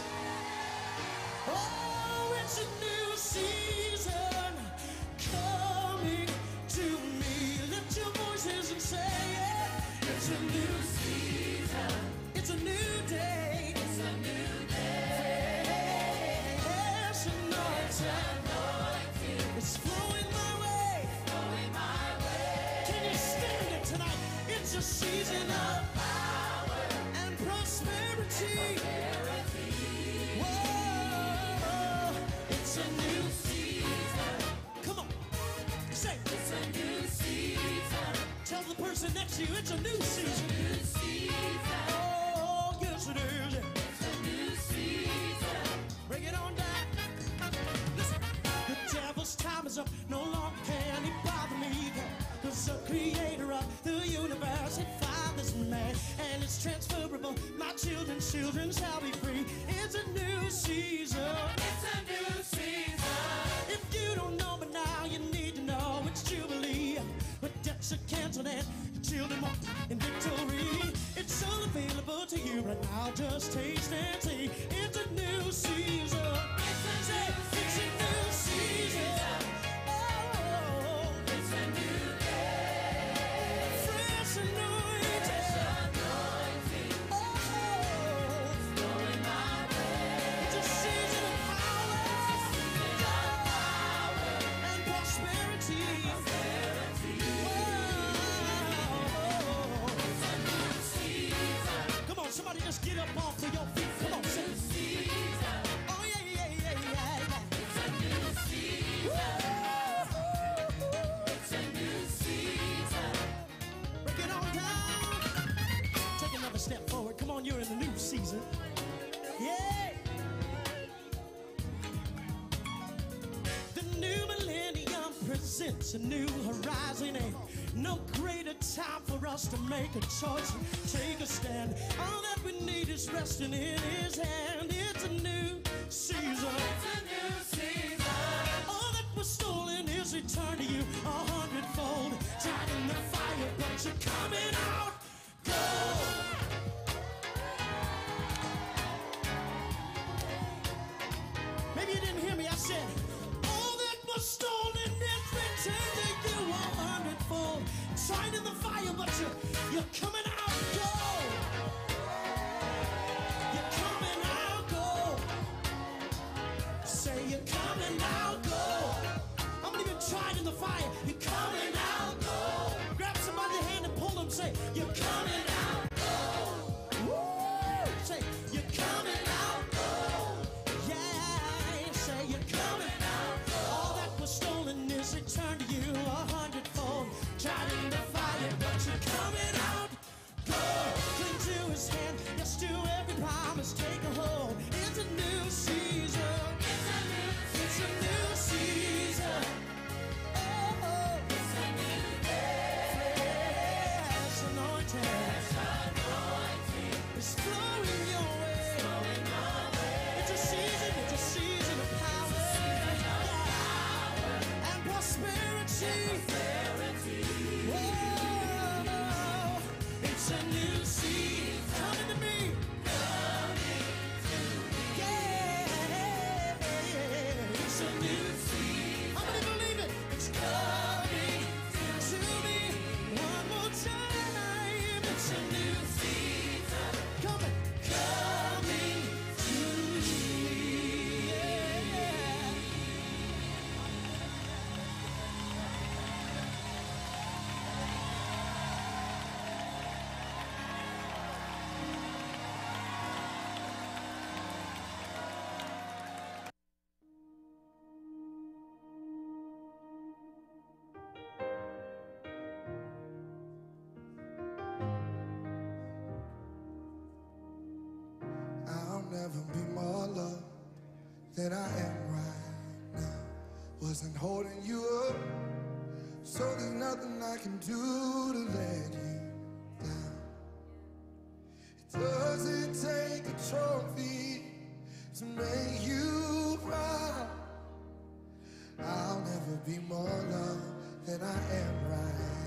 Oh, it's a new season coming to me. Lift your voices and say it. It's a new season. It's a new day. It's a new day. Fresh anointing. It's flowing my way. It's flowing my way. Can you stand it tonight? It's a season of power and prosperity. Whoa, it's a new season. Come on, say it's a new season. Tell the person next to you it's a new season. It's a new season. Oh, yes it is. It's a new season. Bring it on down. Listen, the devil's time is up. No longer can he bother me. Cause the creator of the universe and fathers man, and it's transferable. My children's children shall be free. It's a new season. It's a new season. If you don't know, but now you need to know it's Jubilee. But debts are canceled and children walk in victory. It's all available to you right now. Just taste and see. It's a new season. It's a new, it's a new season. Oh, it's a new day. Fresh anointing. Fresh anointing. Oh, it's going my way. It's a season of power. It's a season of power and prosperity. Prosperity. Whoa. It's a new season. Come on, somebody just get up off of your feet. Come on, say season. Oh yeah, yeah, yeah, yeah, yeah. It's a new season. It's a new season. Break it on down. Take another step forward. Come on, you're in the new season. Yeah. The new millennium presents a new horizon, and no greater time for us to make a choice and take a stand. All that we need is resting in his hand. It's a new season. It's a new season. All that was stolen is returned to you a hundredfold. Tried in the fire, but you're coming out gold. Maybe you didn't hear me. I said, all that was stolen is returned to you a hundredfold. Tried in the fire, but you're, you're coming out gold. You're coming out gold. Say you're coming out gold. How many been tried in the fire? You're coming out gold. Grab somebody's hand and pull them. Say you're coming out gold. Woo! Say you're coming out gold. Yeah. Say you're coming out gold. All that was stolen is returned to you a hundredfold. Tried in the fire, but you're coming out gold. Cling to his hand. Yes, to every promise. Take a hold. It's a new season. It's a new season. It's a new season. Oh, it's a new day. Fresh anointing. Fresh anointing. It's flowing your way. It's flowing my way. It's a season. It's a season of power. It's a season of power and prosperity. Prosperity. Whoa, it's a new season coming to me. Coming to me. Yeah, it's a new season. How many believe it? It's coming to me. One more time. It's a new season. Coming, coming to me. Yeah. never be more loved than I am right now. Wasn't holding you up, so there's nothing I can do to let you down. It doesn't take a trophy to make you proud. I'll never be more loved than I am right now.